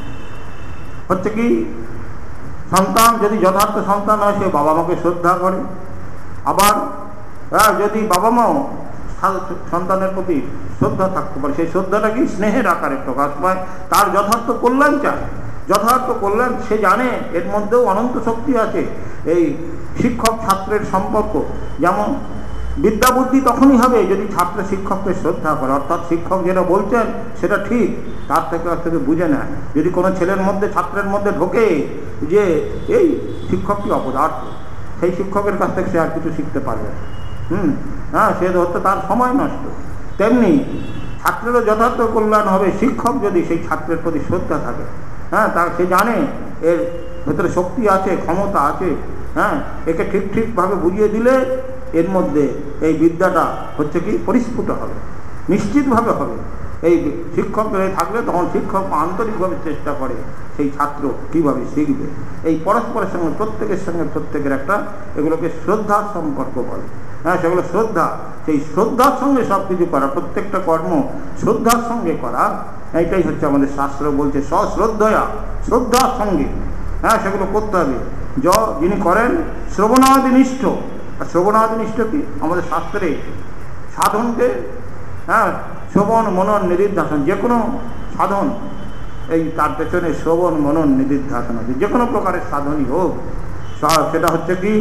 হচ্ছে কি সন্তান যদি যথার্থ সন্তান হয়, সে বাবা মাকে শ্রদ্ধা করে। আবার যদি বাবা মাও সন্তানের প্রতি শ্রদ্ধা থাকতে পারে, সেই শ্রদ্ধাটা কি স্নেহের আকারে প্রকাশ পায়। তার যথার্থ কল্যাণ চায়, যথার্থ কল্যাণ সে জানে এর মধ্যেও অনন্ত শক্তি আছে। এই শিক্ষক ছাত্রের সম্পর্ক, যেমন বিদ্যা বুদ্ধি তখনই হবে যদি ছাত্র শিক্ষককে শ্রদ্ধা করে, অর্থাৎ শিক্ষক যেটা বলছেন সেটা ঠিক, তার থেকে বুঝে নেয়। যদি কোনো ছেলের মধ্যে ছাত্রের মধ্যে ঢোকে যে এই শিক্ষকটি অপদার্থ, সেই শিক্ষকের কাছ থেকে সে আর কিছু শিখতে পারবে না। সে হচ্ছে তার সময় নষ্ট। তেমনি ছাত্রেরও যথার্থ কল্যাণ হবে শিক্ষক যদি সেই ছাত্রের প্রতি শ্রদ্ধা থাকে। তার সে জানে এর ভেতরে শক্তি আছে, ক্ষমতা আছে, একে ঠিকভাবে বুঝিয়ে দিলে এর মধ্যে এই বিদ্যাটা হচ্ছে কি পরিস্ফুট হবে, নিশ্চিতভাবে হবে। এই শিক্ষক থাকলে তখন শিক্ষক আন্তরিকভাবে চেষ্টা করে সেই ছাত্র কীভাবে শিখবে। এই পরস্পরের সঙ্গে প্রত্যেকের সঙ্গে প্রত্যেকের একটা, এগুলোকে শ্রদ্ধার সম্পর্ক বলে। হ্যাঁ, সেগুলো শ্রদ্ধা, সেই শ্রদ্ধার সঙ্গে সব কিছু করা, প্রত্যেকটা কর্ম শ্রদ্ধার সঙ্গে করা, এইটাই হচ্ছে আমাদের শাস্ত্র বলছে সশ্রদ্ধয়া, শ্রদ্ধার সঙ্গে। হ্যাঁ, সেগুলো করতে হবে। যিনি করেন শ্রবণাদিনিষ্ঠ। আর শ্রবণাদিনিষ্ঠ কি আমাদের শাস্ত্রে সাধনকে, হ্যাঁ, শ্রবণ মনন নিদিধ্যাসন, যে কোনো সাধন এই তার পেছনে শ্রবণ মনন নিদিধ্যাসন আছে। যে কোনো প্রকারের সাধনই হোক, সেটা হচ্ছে কি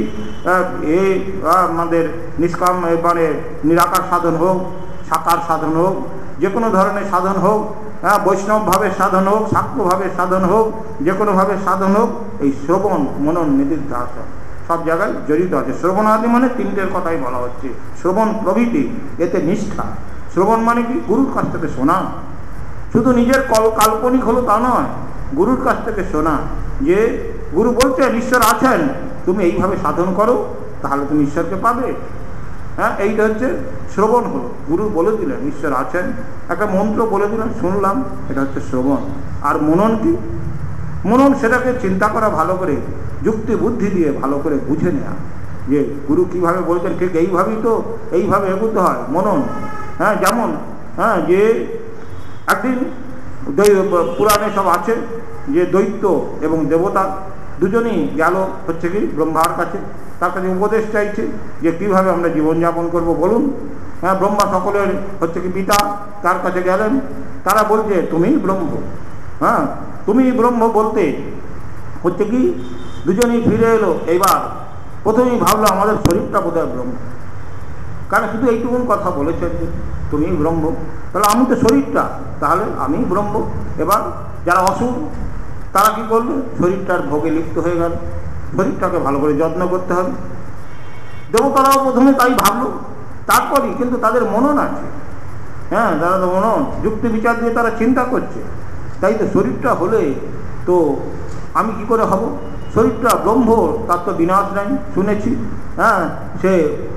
এই আমাদের নিষ্কাম মানে নিরাকার সাধন হোক, সাকার সাধন হোক, যে কোনো ধরনের সাধন হোক, হ্যাঁ, বৈষ্ণবভাবের সাধন হোক, শাক্তভাবের সাধন হোক, যে কোনোভাবে সাধন হোক, এই শ্রবণ মনন নিদিধ্যাসন সব জায়গায় জড়িত আছে। শ্রবণাদি মানে তিনটের কথাই বলা হচ্ছে, শ্রবণ প্রভৃতি, এতে নিষ্ঠা। শ্রবণ মানে কি? গুরুর কাছ থেকে শোনা। শুধু নিজের কাল্পনিক হলো তা নয়, গুরুর কাছ থেকে শোনা, যে গুরু বলছেন ঈশ্বর আছেন, তুমি এইভাবে সাধন করো, তাহলে তুমি ঈশ্বরকে পাবে। হ্যাঁ, এইটা হচ্ছে শ্রবণ হলো। গুরু বলে দিলেন ঈশ্বর আছেন, একটা মন্ত্র বলে দিলেন, শুনলাম, এটা হচ্ছে শ্রবণ। আর মনন কি? মনন সেটাকে চিন্তা করা, ভালো করে যুক্তি বুদ্ধি দিয়ে ভালো করে বুঝে নেওয়া, যে গুরু কিভাবে বলছেন, ঠিক এইভাবেই তো, এইভাবে এগোতে হয় মনন। হ্যাঁ, যেমন হ্যাঁ, যে একদিন পুরাণে সব আছে যে দৈত্য এবং দেবতা দুজনেই গেল হচ্ছে কি ব্রহ্মার কাছে, তার কাছে উপদেশ চাইছে যে কীভাবে আমরা জীবনযাপন করব বলুন। হ্যাঁ, ব্রহ্মা সকলের হচ্ছে কি পিতা, তার কাছে গেলেন। তারা বলছে তুমিই ব্রহ্ম। হ্যাঁ, তুমি ব্রহ্ম বলতে হচ্ছে কি দুজনেই ফিরে এলো। এইবার প্রথমেই ভাবলো আমাদের শরীরটা বোধহয় ব্রহ্ম, কারণ শুধু এইটুকুন কথা বলেছেন যে তুমি ব্রহ্ম, তাহলে আমি তো শরীরটা, তাহলে আমি ব্রহ্ম। এবার যারা অসুর তারা কি করলো, শরীরটার ভোগে লিপ্ত হয়ে গেল, শরীরটাকে ভালো করে যত্ন করতে হবে। দেবতারাও প্রথমে তাই ভাবলো, তারপরই কিন্তু তাদের মনন আছে। হ্যাঁ, তারা তো মনন যুক্তি বিচার দিয়ে তারা চিন্তা করছে, তাই তো শরীরটা হলে তো আমি কি করে হব? শরীরটা ব্রহ্ম, তার তো বিনাশ নাই শুনেছি। হ্যাঁ, সে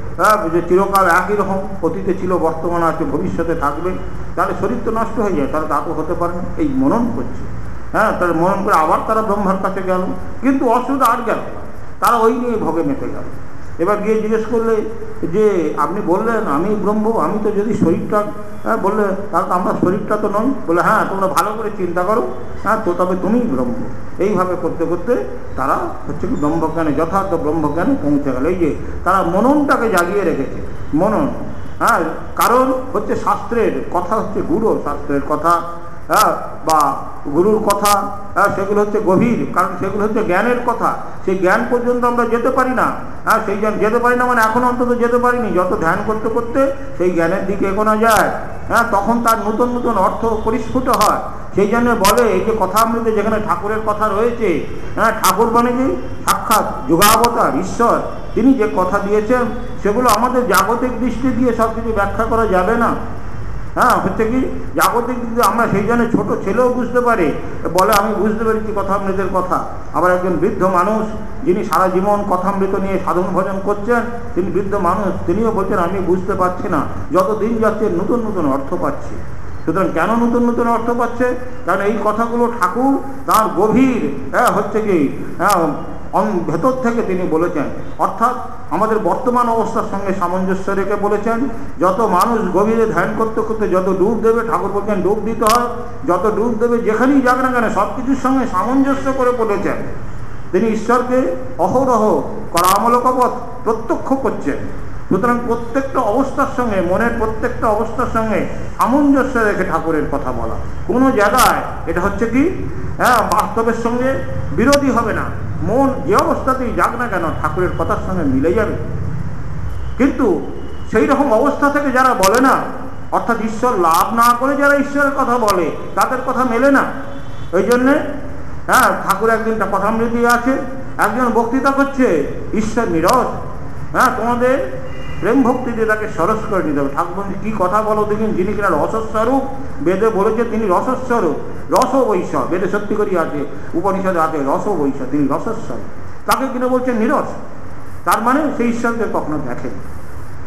যে চিরকাল একই রকম, অতীতে ছিল, বর্তমানে আছে, ভবিষ্যতে থাকবে, তাহলে শরীর তো নষ্ট হয়ে যায়, তাহলে তা তো হতে পারে না। এই মনন করছে। হ্যাঁ, তারা মনন করে আবার তারা ব্রহ্মার কাছে গেল, কিন্তু অসুবিধা আর গেল না, তারা ওই নিয়ে ভোগে মেতে গেল। এবার গিয়ে জিজ্ঞেস করলে যে আপনি বললেন আমি ব্রহ্ম, আমি তো যদি শরীরটা, হ্যাঁ বললে তাহলে তো আমরা শরীরটা তো নই। বলে হ্যাঁ, তোমরা ভালো করে চিন্তা করো, হ্যাঁ, তো তবে তুমিই ব্রহ্ম। এইভাবে করতে করতে তারা হচ্ছে কি ব্রহ্মজ্ঞানে, যথার্থ ব্রহ্মজ্ঞানে পৌঁছে গেল। এই যে তারা মননটাকে জাগিয়ে রেখেছে, মনন। হ্যাঁ, কারণ হচ্ছে শাস্ত্রের কথা হচ্ছে গুরু, শাস্ত্রের কথা, হ্যাঁ, বা গুরুর কথা, হ্যাঁ, সেগুলো হচ্ছে গভীর, কারণ সেগুলো হচ্ছে জ্ঞানের কথা। সেই জ্ঞান পর্যন্ত আমরা যেতে পারি না। হ্যাঁ, সেই জ্ঞান যেতে পারি না মানে এখন অন্তত যেতে পারিনি। যত ধ্যান করতে করতে সেই জ্ঞানের দিকে এগোনো যায়, হ্যাঁ, তখন তার নতুন নতুন অর্থ পরিস্ফুট হয়। সেই জন্য বলে এই যে কথামৃতে যেখানে ঠাকুরের কথা রয়েছে, হ্যাঁ, ঠাকুর মানে কি সাক্ষাৎ যোগাবতার ঈশ্বর, তিনি যে কথা দিয়েছেন সেগুলো আমাদের জাগতিক দৃষ্টি দিয়ে সব কিছু ব্যাখ্যা করা যাবে না। হ্যাঁ, হচ্ছে কি জাগতিক দিক দিয়ে আমরা সেই জন্য ছোট ছেলেও বুঝতে পারে, বলে আমি বুঝতে পেরেছি কথামৃতের কথা। আবার একজন বৃদ্ধ মানুষ যিনি সারা জীবন কথামৃত নিয়ে সাধন ভজন করছেন, তিনি বৃদ্ধ মানুষ, তিনিও বলছেন আমি বুঝতে পারছি না, যত দিন যাচ্ছে নতুন নতুন অর্থ পাচ্ছি। সুতরাং কেন নতুন নতুন অর্থ পাচ্ছে? কারণ এই কথাগুলো ঠাকুর তার গভীর, হ্যাঁ, হচ্ছে কি ভেতর থেকে তিনি বলেছেন, অর্থাৎ আমাদের বর্তমান অবস্থার সঙ্গে সামঞ্জস্য রেখে বলেছেন। যত মানুষ গভীরে ধ্যান করতে করতে যত ডুব দেবে, ঠাকুর বলছেন ডুব দিতে হয়, যত ডুব দেবে যেখানেই যাক না কেন সব কিছুর সঙ্গে সামঞ্জস্য করে বলেছেন। তিনি ঈশ্বরকে অহরহ করামলকবৎ প্রত্যক্ষ করছেন। সুতরাং প্রত্যেকটা অবস্থার সঙ্গে, মনের প্রত্যেকটা অবস্থার সঙ্গে সামঞ্জস্য রেখে ঠাকুরের কথা বলা। কোনো জায়গায় এটা হচ্ছে কি, হ্যাঁ, বাস্তবের সঙ্গে বিরোধী হবে না। মন যে অবস্থাতেই যাক না কেন ঠাকুরের কথার সঙ্গে মিলে যাবে। কিন্তু সেই রকম অবস্থা থেকে যারা বলে না, অর্থাৎ ঈশ্বর লাভ না করে যারা ঈশ্বরের কথা বলে, তাদের কথা মেলে না। ওই জন্যে হ্যাঁ, ঠাকুর একদিন কথামৃতি আছে, একজন বক্তৃতা করছে ঈশ্বর নিরস, হ্যাঁ, তোমাদের প্রেম ভক্তি দিয়ে তাকে সরস করে নিতে হবে। ঠাকুর বলছে কী কথা বলো দেখিন, যিনি কিনা রসস্বরূপ, বেদে বলেছে তিনি রসস্বরূপ, রস বৈশ, বেদে সত্যি করি আছে, উপনিষদে আছে রস বৈশ, তিনি রসস্বরূপ, তাকে কিনা বলছে নিরস। তার মানে সেই ঈশ্বরকে কখনো দেখেন।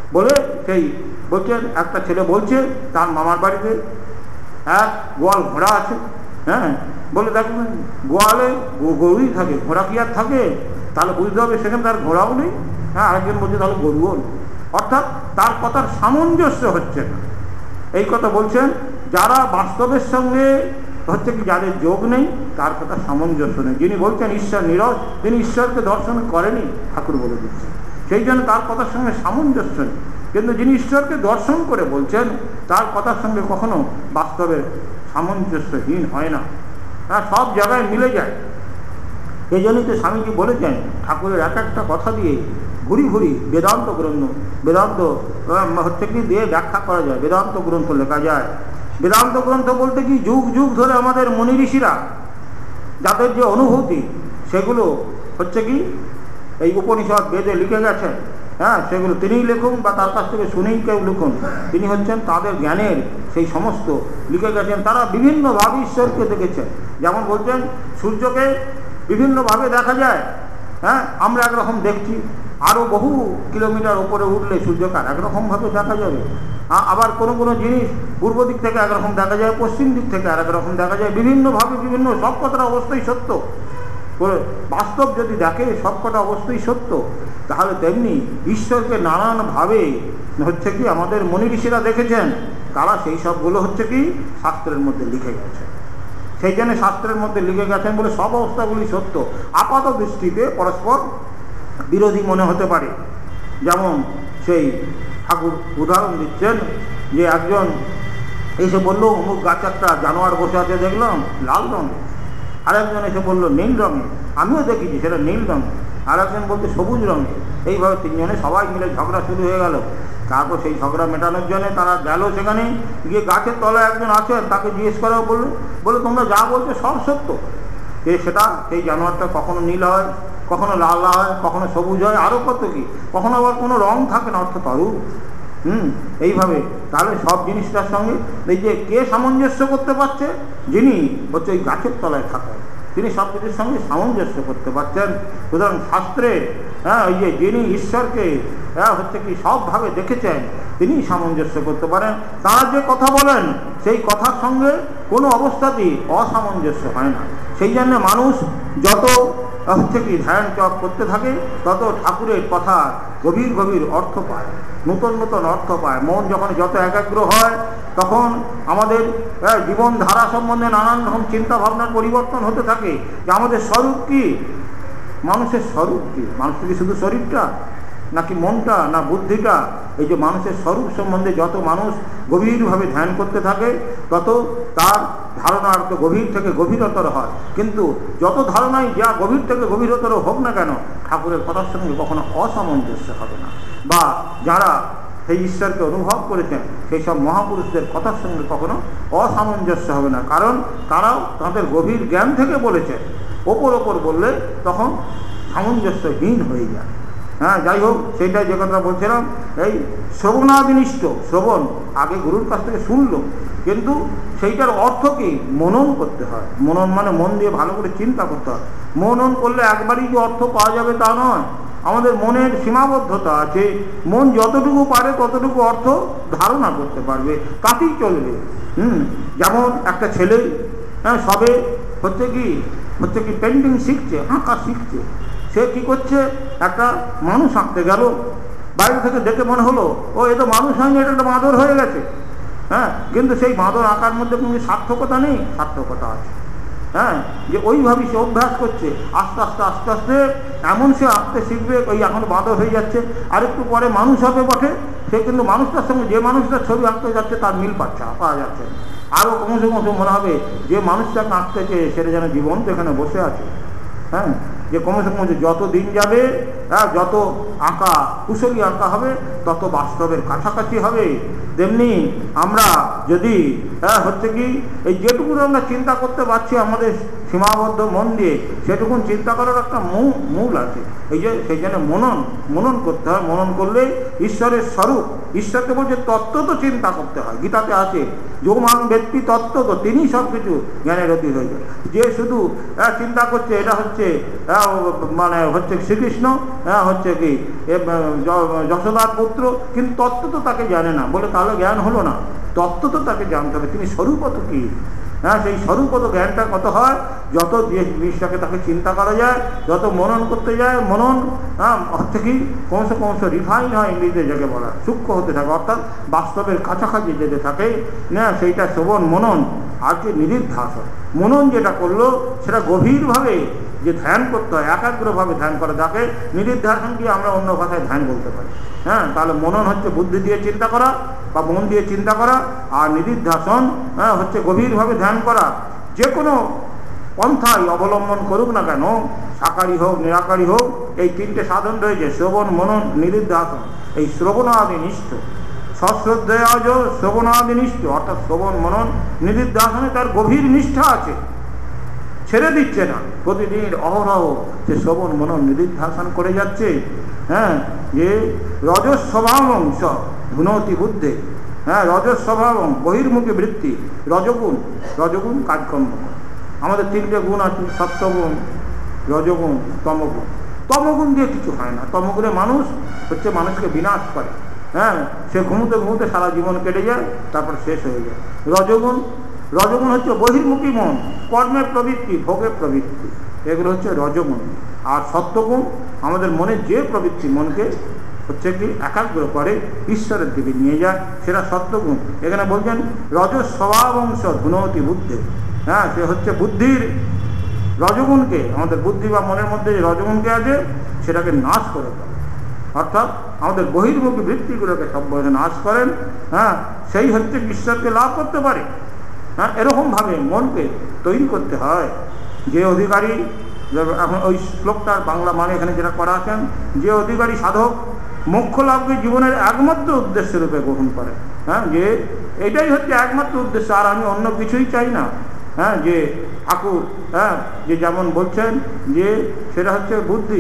বলে সেই বলছেন একটা ছেলে বলছে তার মামার বাড়িতে এক গোয়াল ঘোড়া আছে। হ্যাঁ, বলে দেখবেন গোয়ালে গরুই থাকে, ঘোড়া কি আর থাকে? তাহলে বুঝতে হবে সেখানে তার ঘোড়াও নেই। হ্যাঁ, আরেকজন বলছে তাহলে গরুও নেই। অর্থাৎ তার কথার সামঞ্জস্য হচ্ছে না। এই কথা বলছেন যারা বাস্তবের সঙ্গে হচ্ছে কি যাদের যোগ নেই তার কথা সামঞ্জস্য নেই। যিনি বলছেন ঈশ্বর নীরজ, তিনি ঈশ্বরকে দর্শন করেনি, ঠাকুর বলে দিচ্ছেন, সেই জন্য তার কথার সঙ্গে সামঞ্জস্য নেই। কিন্তু যিনি ঈশ্বরকে দর্শন করে বলছেন তার কথার সঙ্গে কখনো বাস্তবের সামঞ্জস্যহীন হয় না। হ্যাঁ, সব জায়গায় মিলে যায়। এই জন্যই তো স্বামীজি বলেছেন ঠাকুরের এক একটা কথা দিয়ে ঘুরি ঘুরি বেদান্ত গ্রন্থ, বেদান্ত হচ্ছে কি দিয়ে ব্যাখ্যা করা যায়, বেদান্ত গ্রন্থ লেখা যায়। বেদান্ত গ্রন্থ বলতে কি যুগ যুগ ধরে আমাদের মুনি ঋষিরা যাদের যে অনুভূতি সেগুলো হচ্ছে কি এই উপনিষদ বেদে লিখে গেছেন। হ্যাঁ, সেগুলো তিনিই লিখুন বা তার কাছ থেকে শুনেই কেউ লিখুন, তিনি হচ্ছেন তাদের জ্ঞানের সেই সমস্ত লিখে গেছেন। তারা বিভিন্নভাবে ঈশ্বরকে দেখেছেন। যেমন বলছেন সূর্যকে বিভিন্নভাবে দেখা যায়। হ্যাঁ, আমরা একরকম দেখছি, আরও বহু কিলোমিটার উপরে উঠলে সূর্যকে আর একরকমভাবে দেখা যাবে। আবার কোনো কোনো জিনিস পূর্ব দিক থেকে একরকম দেখা যায়, পশ্চিম দিক থেকে আর একরকম দেখা যায়। বিভিন্নভাবে বিভিন্ন, সব কটা অবস্থাই সত্য। বাস্তব যদি দেখে সব কটা অবস্থাই সত্য, তাহলে তেমনি ঈশ্বরকে নানানভাবে হচ্ছে কি আমাদের মুনি ঋষিরা দেখেছেন। তারা সেই সবগুলো হচ্ছে কি শাস্ত্রের মধ্যে লিখে গেছে। সেই জন্য শাস্ত্রের মধ্যে লিখে গেছেন বলে সব অবস্থাগুলি সত্য। আপাত দৃষ্টিতে পরস্পর বিরোধী মনে হতে পারে। যেমন সেই ঠাকুর উদাহরণ দিচ্ছেন যে একজন এসে বললো অমুক গাছ একটা জানোয়ার বসে আছে দেখলাম লাল রঙে, আরেকজন এসে বললো নীল রঙে, আমিও দেখেছি সেটা নীল রঙে, আরেকজন বলতে সবুজ রঙে। এইভাবে তিনজনে সবাই মিলে ঝগড়া শুরু হয়ে গেল। তারপর সেই ঝগড়া মেটানোর জন্য তারা গেল সেখানে গিয়ে গাছের তলায় একজন আছেন, তাকে জিজ্ঞেস করা বলে তোমরা যা বলছো সব সত্য। সেটা সেই জানোয়ারটা কখনো নীল হয়, কখনো লাল হয়, কখনো সবুজ হয়, আরও কত কি, কখনো আবার কোনো রং থাকে না, অর্থাৎ আরও এইভাবে। তাহলে সব জিনিসটার সঙ্গে এই যে কে সামঞ্জস্য করতে পারছে, যিনি হচ্ছে ওই গাছের তলায় থাকেন তিনি সব কিছুর সঙ্গে সামঞ্জস্য করতে পারছেন। সুতরাং শাস্ত্রে ওই যে যিনি ঈশ্বরকে হচ্ছে কি সবভাবে দেখেছেন তিনি সামঞ্জস্য করতে পারেন। তারা যে কথা বলেন সেই কথার সঙ্গে কোনো অবস্থাতেই অসামঞ্জস্য হয় না। সেই জন্য মানুষ যত হচ্ছে কি ধ্যান জপ করতে থাকে তত ঠাকুরের কথা গভীর গভীর অর্থ পায়, নতুন নতুন অর্থ পায়। মন যখন যত একাগ্র হয় তখন আমাদের জীবনধারা সম্বন্ধে নানান রকম চিন্তা ভাবনার পরিবর্তন হতে থাকে। যে আমাদের স্বরূপ কি, মানুষের স্বরূপ কি, মানুষের কি শুধু শরীরটা নাকি মনটা না বুদ্ধিটা? এই যে মানুষের স্বরূপ সম্বন্ধে যত মানুষ গভীরভাবে ধ্যান করতে থাকে তত তার ধারণা আর তো গভীর থেকে গভীরতর হয়। কিন্তু যত ধারণাই যা গভীর থেকে গভীরতর হোক না কেন ঠাকুরের কথার সঙ্গে কখনো অসামঞ্জস্য হবে না। বা যারা সেই ঈশ্বরকে অনুভব করেছেন সেই সব মহাপুরুষদের কথার সঙ্গে কখনো অসামঞ্জস্য হবে না, কারণ তারাও তাদের গভীর জ্ঞান থেকে বলেছেন। ওপর ওপর বললে তখন সামঞ্জস্যহীন হয়ে যায়। হ্যাঁ, যাই হোক, সেইটাই যে কথা বলছিলাম, এই শ্রবণাদিনিষ্ঠ শ্রবণ আগে গুরুর কাছ থেকে শুনলো, কিন্তু সেইটার অর্থ কি মনন করতে হয়। মনন মানে মন দিয়ে ভালো করে চিন্তা করতে হয়। মনন করলে একবারই যে অর্থ পাওয়া যাবে তা নয়, আমাদের মনের সীমাবদ্ধতা আছে। মন যতটুকু পারে ততটুকু অর্থ ধারণা করতে পারবে, তাতেই চলবে। যেমন একটা ছেলে সবে হচ্ছে কি পেন্টিং শিখছে, আঁকা শিখছে। সে কি করছে, একটা মানুষ আঁকতে গেল, বাইরে থেকে দেখে মনে হলো ও এ তো মানুষ হয়নি, এটা একটা বাঁদর হয়ে গেছে। হ্যাঁ, কিন্তু সেই বাঁদর আঁকার মধ্যে কোনো সার্থকতা নেই, সার্থকতা আছে। হ্যাঁ, যে ওইভাবেই সে অভ্যাস করছে, আস্তে আস্তে আস্তে আস্তে এমন সে আঁকতে শিখবে, ওই এখন বাঁদর হয়ে যাচ্ছে, আর একটু পরে মানুষ হবে বটে। সে কিন্তু মানুষটার সঙ্গে যে মানুষটার ছবি আঁকতে যাচ্ছে তার মিল পাওয়া যাচ্ছে। আরও ক্রমশ ক্রমশ মনে হবে যে মানুষটাকে আঁকতেছে সেটা যেন জীবন্ত এখানে বসে আছে। হ্যাঁ, যে ক্রমশ ক্রমশ যত দিন যাবে যত আঁকা কুশলী আঁকা হবে তত বাস্তবের কাছাকাছি হবে। তেমনি আমরা যদি হচ্ছে কি এই যেটুকুন আমরা চিন্তা করতে পারছি আমাদের সীমাবদ্ধ মন দিয়ে, সেটুকুন চিন্তা করার একটা মূল আছে। এই যে সেই জন্য মনন করতে হয়। মনন করলে ঈশ্বরের স্বরূপ, ঈশ্বরকে বলছে তত্ত্ব তো চিন্তা করতে হয়। গীতাতে আছে যোমান ব্যক্তি তত্ত্ব তো, তিনি সব কিছু জ্ঞানের অতীত হয়ে যায়। যে শুধু চিন্তা করছে এটা হচ্ছে মানে হচ্ছে শ্রীকৃষ্ণ, হচ্ছে কি যশোদার পুত্র, কিন্তু তত্ত্ব তো তাকে জানে না, বলে তাহলে জ্ঞান হলো না। তত্ত্ব তো তাকে জানতে হবে, তিনি স্বরূপত কি। সেই স্বরূপত জ্ঞানটা কত হয়, যত জিনিসটাকে তাকে চিন্তা করা যায়, যত মনন করতে যায়, মনন হচ্ছে কি ক্রমশ রিফাইন হয়, ইংরেজিতে যাকে বলা সূক্ষ্ম হতে থাকে, অর্থাৎ বাস্তবের কাছাকাছি যেতে থাকে না, সেইটা শ্রবণ মনন আর কি নিদিধ্যাসন। মনন যেটা করলো সেটা গভীরভাবে যে ধ্যান করতে হয়, একাগ্রভাবে ধ্যান করা, যাকে নিদিধ্যাসনকে আমরা অন্য ভাষায় ধ্যান বলতে পারি। তাহলে মনন হচ্ছে বুদ্ধি দিয়ে চিন্তা করা বা মন দিয়ে চিন্তা করা, আর নিদিধ্যাসন হচ্ছে গভীরভাবে ধ্যান করা। যে কোনো পন্থাই অবলম্বন করুক না কেন, সাকারী হোক নিরাকারী হোক, এই তিনটে সাধন রয়েছে, শ্রবণ মনন নিদিধ্যাসন। এই শ্রবণাদিনিষ্ঠ সশ্রদ্ধেয় শ্রবণাদিনিষ্ঠ, অর্থাৎ শ্রবণ মনন নিদিধ্যাসনে তার গভীর নিষ্ঠা আছে, ছেড়ে দিচ্ছে না, প্রতিদিন অহরহ সে শ্রবণ মনন নিদিধ্যাসন করে যাচ্ছে। যে রজস্বভাবংশ ধুনতি বুদ্ধে, রজস্বভাবং বহির্মুখী বৃত্তি, রজগুণ কাজকর্ম। আমাদের তিনটে গুণ আছে, সত্যগুণ, রজগুণ, তমগুণ। তমগুণ দিয়ে কিছু হয় না, তমগুণে মানুষ হচ্ছে মানুষকে বিনাশ করে। সে ঘুমোতে সারা জীবন কেটে যায়, তারপর শেষ হয়ে যায়। রজগুণ হচ্ছে বহির্মুখী মন, কর্মের প্রবৃত্তি, ভোগের প্রবৃত্তি, এগুলো হচ্ছে রজগুণ। আর সত্যগুণ আমাদের মনের যে প্রবৃত্তি মনকে হচ্ছে কি একাগ্র করে, ঈশ্বরের দিকে নিয়ে যায়, সেটা সত্যগুণ। এখানে বলছেন রজস স্বভাবংশ ধুনতি বুদ্ধে, সে হচ্ছে বুদ্ধির রজগুণকে, আমাদের বুদ্ধি বা মনের মধ্যে যে রজগুণকে আছে সেটাকে নাশ করে দেয়, অর্থাৎ আমাদের বহির্মুখী বৃত্তিগুলোকে সব নাশ করেন। সেই হচ্ছে ঈশ্বরকে লাভ করতে পারে। এরকমভাবে মনকে তৈরি করতে হয়। যে অধিকারী, এখন ওই শ্লোকটার বাংলা মানে এখানে যেটা করা আছেন, যে অধিকারী সাধক মোক্ষ লাভকে জীবনের একমাত্র উদ্দেশ্য রূপে গ্রহণ করে, যে এটাই হচ্ছে একমাত্র উদ্দেশ্য, আর আমি অন্য কিছুই চাই না। যে ঠাকুর যে যেমন বলছেন যে সেটা হচ্ছে বুদ্ধি,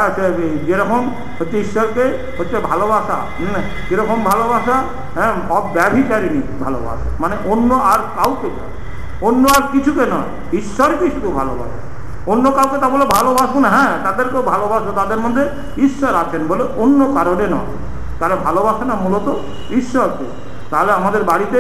যেরকম হচ্ছে ঈশ্বরকে হচ্ছে ভালোবাসা, কিরকম ভালোবাসা, অব্যভিচারিণী ভালোবাসা, মানে অন্য আর কাউকে, অন্য আর কিছুকে নয়, ঈশ্বরকে শুধু ভালোবাসা। অন্য কাউকে তা বলে ভালোবাসবো না, তাদেরকেও ভালোবাসো, তাদের মধ্যে ঈশ্বর আছেন বলে, অন্য কারণে নয়। তারা ভালোবাসে না মূলত ঈশ্বরকে। তাহলে আমাদের বাড়িতে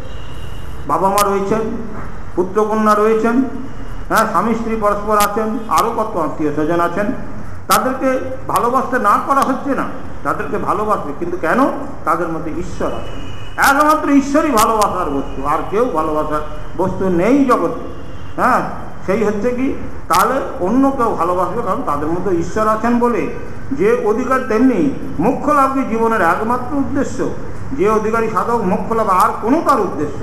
বাবা মা রয়েছেন, পুত্রকন্যা রয়েছেন, স্বামী স্ত্রী পরস্পর আছেন, আরও কত আত্মীয় স্বজন আছেন, তাদেরকে ভালোবাসতে না করা হচ্ছে না, তাদেরকে ভালোবাসবে, কিন্তু কেন? তাদের মধ্যে ঈশ্বর আছে, একমাত্র ঈশ্বরই ভালোবাসার বস্তু, আর কেউ ভালোবাসার বস্তু নেই জগতে। সেই হচ্ছে কি, তাহলে অন্য কেউ ভালোবাসবে, কারণ তাদের মধ্যে ঈশ্বর আছেন বলে। যে অধিকার তেমনি মোক্ষ লাভকে জীবনের একমাত্র উদ্দেশ্য, যে অধিকারী সাধক মোক্ষ লাভ আর কোনো তার উদ্দেশ্য,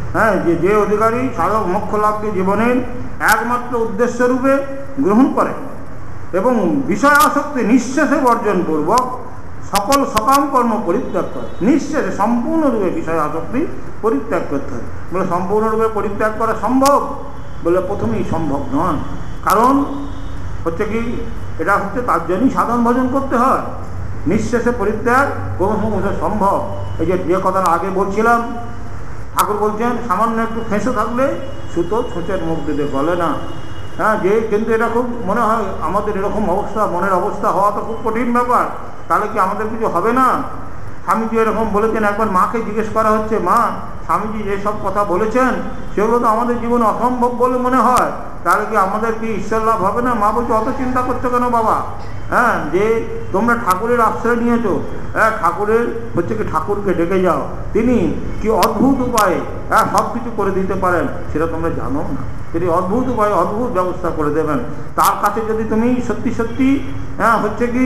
যে অধিকারী সাধক মোক্ষ লাভকে জীবনের একমাত্র উদ্দেশ্য রূপে গ্রহণ করে এবং বিষয় আসক্তি নিঃশেষে বর্জন পূর্বক সকল সকাম কর্ম পরিত্যাগ করে, নিঃশেষে সম্পূর্ণরূপে বিষয় আসক্তি পরিত্যাগ করতে হয়। বলে সম্পূর্ণরূপে পরিত্যাগ করা সম্ভব? বলে প্রথমেই সম্ভব নয়, কারণ হচ্ছে কি, এটা হচ্ছে তার জন্যই সাধন ভজন করতে হয়। নিঃশেষে পরিত্যাগ ক্রমশ সম্ভব। এই যে কথাটা আগে বলছিলাম, ঠাকুর বলছেন সামান্য একটু ফেঁসে থাকলে সুতো ছোঁচের মুখ দিতে বলে না। যে কিন্তু এটা খুব মনে হয় আমাদের এরকম অবস্থা, মনের অবস্থা হওয়া তো খুব কঠিন ব্যাপার। তাহলে কি আমাদের কিছু হবে না? স্বামীজি এরকম বলেছেন, একবার মাকে জিজ্ঞেস করা হচ্ছে, মা স্বামীজি যেসব কথা বলেছেন সেগুলো তো আমাদের জীবনে অসম্ভব বলে মনে হয়, তাহলে কি আমাদের কি ঈশ্বর লাভ হবে না? মা বলছে, অত চিন্তা করছো কেন বাবা? যে তোমরা ঠাকুরের আশ্রয় নিয়েছো, ঠাকুরের হচ্ছে কি ঠাকুরকে ডেকে যাও, তিনি কি অদ্ভুত উপায়ে সব কিছু করে দিতে পারেন, সেটা তোমরা জানো না। তিনি অদ্ভুত উপায়ে অদ্ভুত ব্যবস্থা করে দেবেন। তার কাছে যদি তুমি সত্যি সত্যি হচ্ছে কি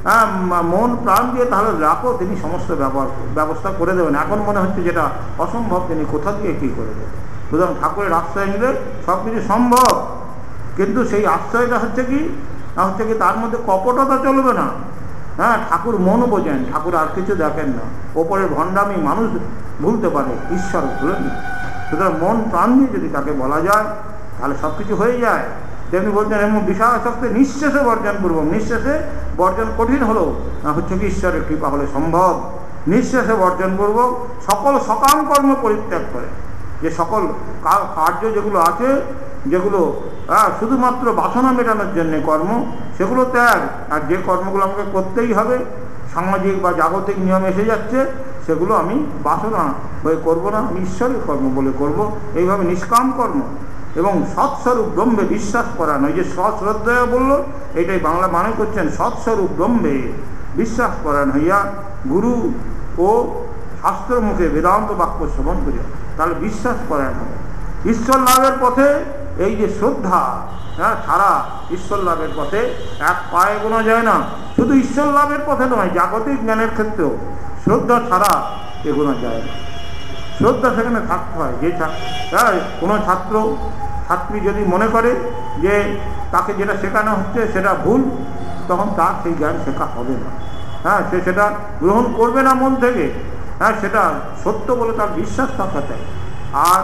মন প্রাণ দিয়ে তাহলে রাখো, তিনি সমস্ত ব্যবস্থা করে দেবেন। এখন মনে হচ্ছে যেটা অসম্ভব, তিনি কোথা দিয়ে কী করে দেবেন। সুতরাং ঠাকুরের আশ্রয় নিলে সব কিছু সম্ভব, কিন্তু সেই আশ্রয়টা হচ্ছে কি তার মধ্যে কপটতা চলবে না। ঠাকুর মন বোঝেন, ঠাকুর আর কিছু দেখেন না। ওপরের ভণ্ডামি মানুষ ভুলতে পারে, ঈশ্বর ভুলেন না। সুতরাং মন প্রাণ দিয়ে যদি তাকে বলা যায় তাহলে সব কিছু হয়ে যায়। তেমনি বলছেন এমন বিষয় আসক্তি নিঃশেষে বর্জন পূর্বক, নিঃশেষে বর্জন কঠিন হলেও হচ্ছে কি ঈশ্বরের কৃপা হলে সম্ভব। নিঃশেষে বর্জন পূর্বক সকল সকাম কর্ম পরিত্যাগ করে, যে সকল কার্য যেগুলো আছে, যেগুলো শুধুমাত্র বাসনা মেটানোর জন্য কর্ম, সেগুলো ত্যাগ। আর যে কর্মগুলো আমাকে করতেই হবে, সামাজিক বা জাগতিক নিয়ম এসে যাচ্ছে, সেগুলো আমি বাসনা হয়ে করব না, আমি ঈশ্বরের কর্ম বলে করব। এইভাবে নিষ্কাম কর্ম এবং সৎস্বরূপ ব্রহ্মে বিশ্বাস করা নয়। যে সশ্রদ্ধয়া বলল, এটাই বাংলা মানে করছেন সৎস্বরূপ ব্রহ্মে বিশ্বাস করান হইয়া গুরু ও শাস্ত্র মুখে বেদান্ত বাক্য শ্রবণ করিয়া, তাহলে বিশ্বাস করান হবে। ঈশ্বর লাভের পথে এই যে শ্রদ্ধা, ছাড়া ঈশ্বর লাভের পথে এক পায়ে গোনা যায় না। শুধু ঈশ্বর লাভের পথে নয়, জাগতিক জ্ঞানের ক্ষেত্রেও শ্রদ্ধা ছাড়া এগোনো যায় না। শ্রদ্ধা সেখানে থাকতে হয়। যে কোনো ছাত্র ছাত্রী যদি মনে করে যে তাকে যেটা শেখানো হচ্ছে সেটা ভুল, তখন তার সেই জ্ঞান শেখা হবে না। সে সেটা গ্রহণ করবে না মন থেকে। সেটা সত্য বলে তার বিশ্বাস থাকা চাই। আর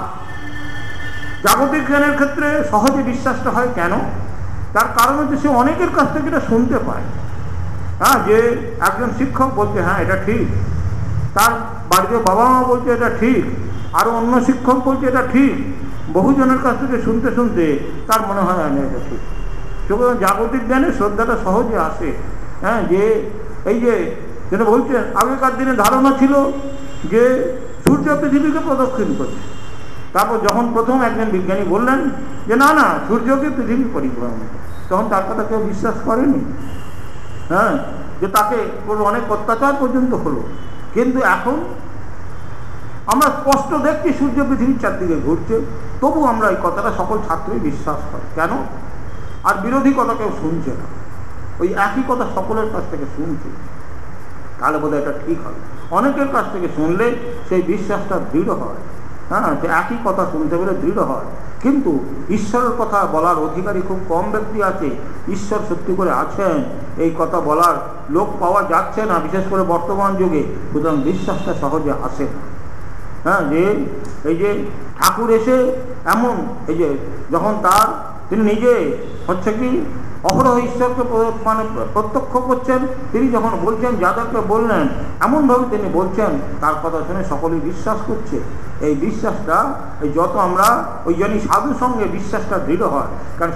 জাগতিক জ্ঞানের ক্ষেত্রে সহজে বিশ্বাসটা হয় কেন? তার কারণ হচ্ছে সে অনেকের কাছ থেকে এটা শুনতে পায়। যে একজন শিক্ষক বলছে হ্যাঁ এটা ঠিক, তার বাড়িতে বাবা মা বলছে এটা ঠিক, আরও অন্য শিক্ষক বলছে এটা ঠিক। বহুজনের কাছ থেকে শুনতে শুনতে তার মনে হয় না এটা ঠিক। সুতরাং জাগতিক জ্ঞানে শ্রদ্ধাটা সহজে আসে। যে এই যে যেটা বলছেন, আগেকার দিনে ধারণা ছিল যে সূর্য পৃথিবীকে প্রদক্ষিণ করছে। তারপর যখন প্রথম একজন বিজ্ঞানী বললেন যে না না, সূর্যকে পৃথিবী পরিভ্রমণ, তখন তার কথা কেউ বিশ্বাস করেনি। যে তাকে অনেক অত্যাচার পর্যন্ত হলো। কিন্তু এখন আমরা স্পষ্ট দেখছি সূর্য পৃথিবীর চারদিকে ঘুরছে, তবু আমরা এই কথাটা সকল ছাত্রই বিশ্বাস করে। কেন? আর বিরোধী কথা কেউ শুনছে না, ওই একই কথা সকলের কাছ থেকে শুনছে। তাহলে বোধহয় এটা ঠিক হবে। অনেকের কাছ থেকে শুনলে সেই বিশ্বাসটা দৃঢ় হয়। যে একই কথা শুনতে পেলে দৃঢ় হয়। কিন্তু ঈশ্বরের কথা বলার অধিকারী খুব কম ব্যক্তি আছে। ঈশ্বর সত্যি করে আছেন এই কথা বলার লোক পাওয়া যাচ্ছে না, বিশেষ করে বর্তমান যুগে। সুতরাং বিশ্বাসটা সহজে আসে না। যে এই যে ঠাকুর এসে এমন, এই যে যখন তিনি নিজে হচ্ছে কি অপরহ ঈশ্বরকে মানে প্রত্যক্ষ করছেন, তিনি যখন বলছেন, যাদেরকে বললেন এমনভাবে তিনি বলছেন, তার কথা শুনে সকলেই বিশ্বাস করছে। এই বিশ্বাসটা যত আমরা ওই জন্যই সাধুর সঙ্গে বিশ্বাসটা দৃঢ় হয়। কারণ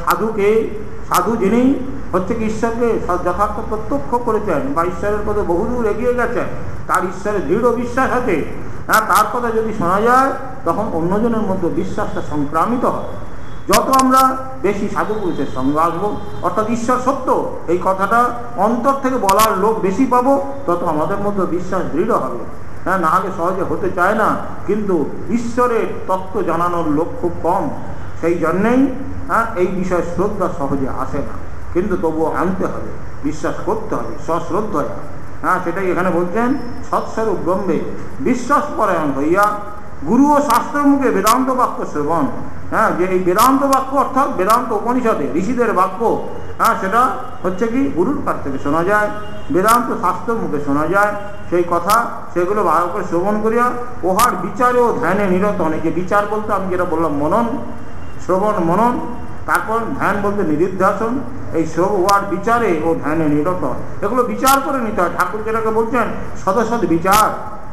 সাধু যিনি হচ্ছে কি ঈশ্বরকে যথার্থ প্রত্যক্ষ করেছেন বা ঈশ্বরের পথে বহুদূর এগিয়ে গেছেন, তার ঈশ্বরের দৃঢ় বিশ্বাস আছে। তার কথা যদি শোনা যায়, তখন অন্যজনের মধ্যে বিশ্বাসটা সংক্রামিত হয়। যত আমরা বেশি সাধু পুরুষের সঙ্গে আসবো, অর্থাৎ ঈশ্বর সত্য এই কথাটা অন্তর থেকে বলার লোক বেশি পাবো, তত আমাদের মধ্যে বিশ্বাস দৃঢ় হবে। না হলে সহজে হতে চায় না। কিন্তু ঈশ্বরের তত্ত্ব জানানোর লোক খুব কম, সেই জন্যেই এই বিষয়ে শ্রদ্ধা সহজে আসে না। কিন্তু তবুও আনতে হবে, বিশ্বাস করতে হবে সশ্রদ্ধয়া। সেটাই এখানে বলছেন, সৎস্বরূপ ব্রহ্মে বিশ্বাস পরায়ণ হইয়া গুরু ও শাস্ত্রের মুখে বেদান্ত বাক্য শ্রবণ। যে এই বেদান্ত বাক্য অর্থাৎ বেদান্ত উপনিষদে ঋষিদের বাক্য, সেটা হচ্ছে কি গুরুর কাছ থেকে শোনা যায়, বেদান্ত শাস্ত্রের মুখে শোনা যায়। সেই কথা সেগুলো ভালো করে শ্রবণ করিয়া ওহার বিচারে ও ধ্যানে নিরত হন। এই যে বিচার বলতে আমি যেটা বললাম মনন, শ্রবণ মনন, তারপর ধ্যান বলতে নিদিধ্যাসন, এই সব ওয়ার বিচারে ও ধ্যানে নিরত হয়। এগুলো বিচার করে নিতে হয়। ঠাকুর যেটাকে বলছেন সদসদ বিচার।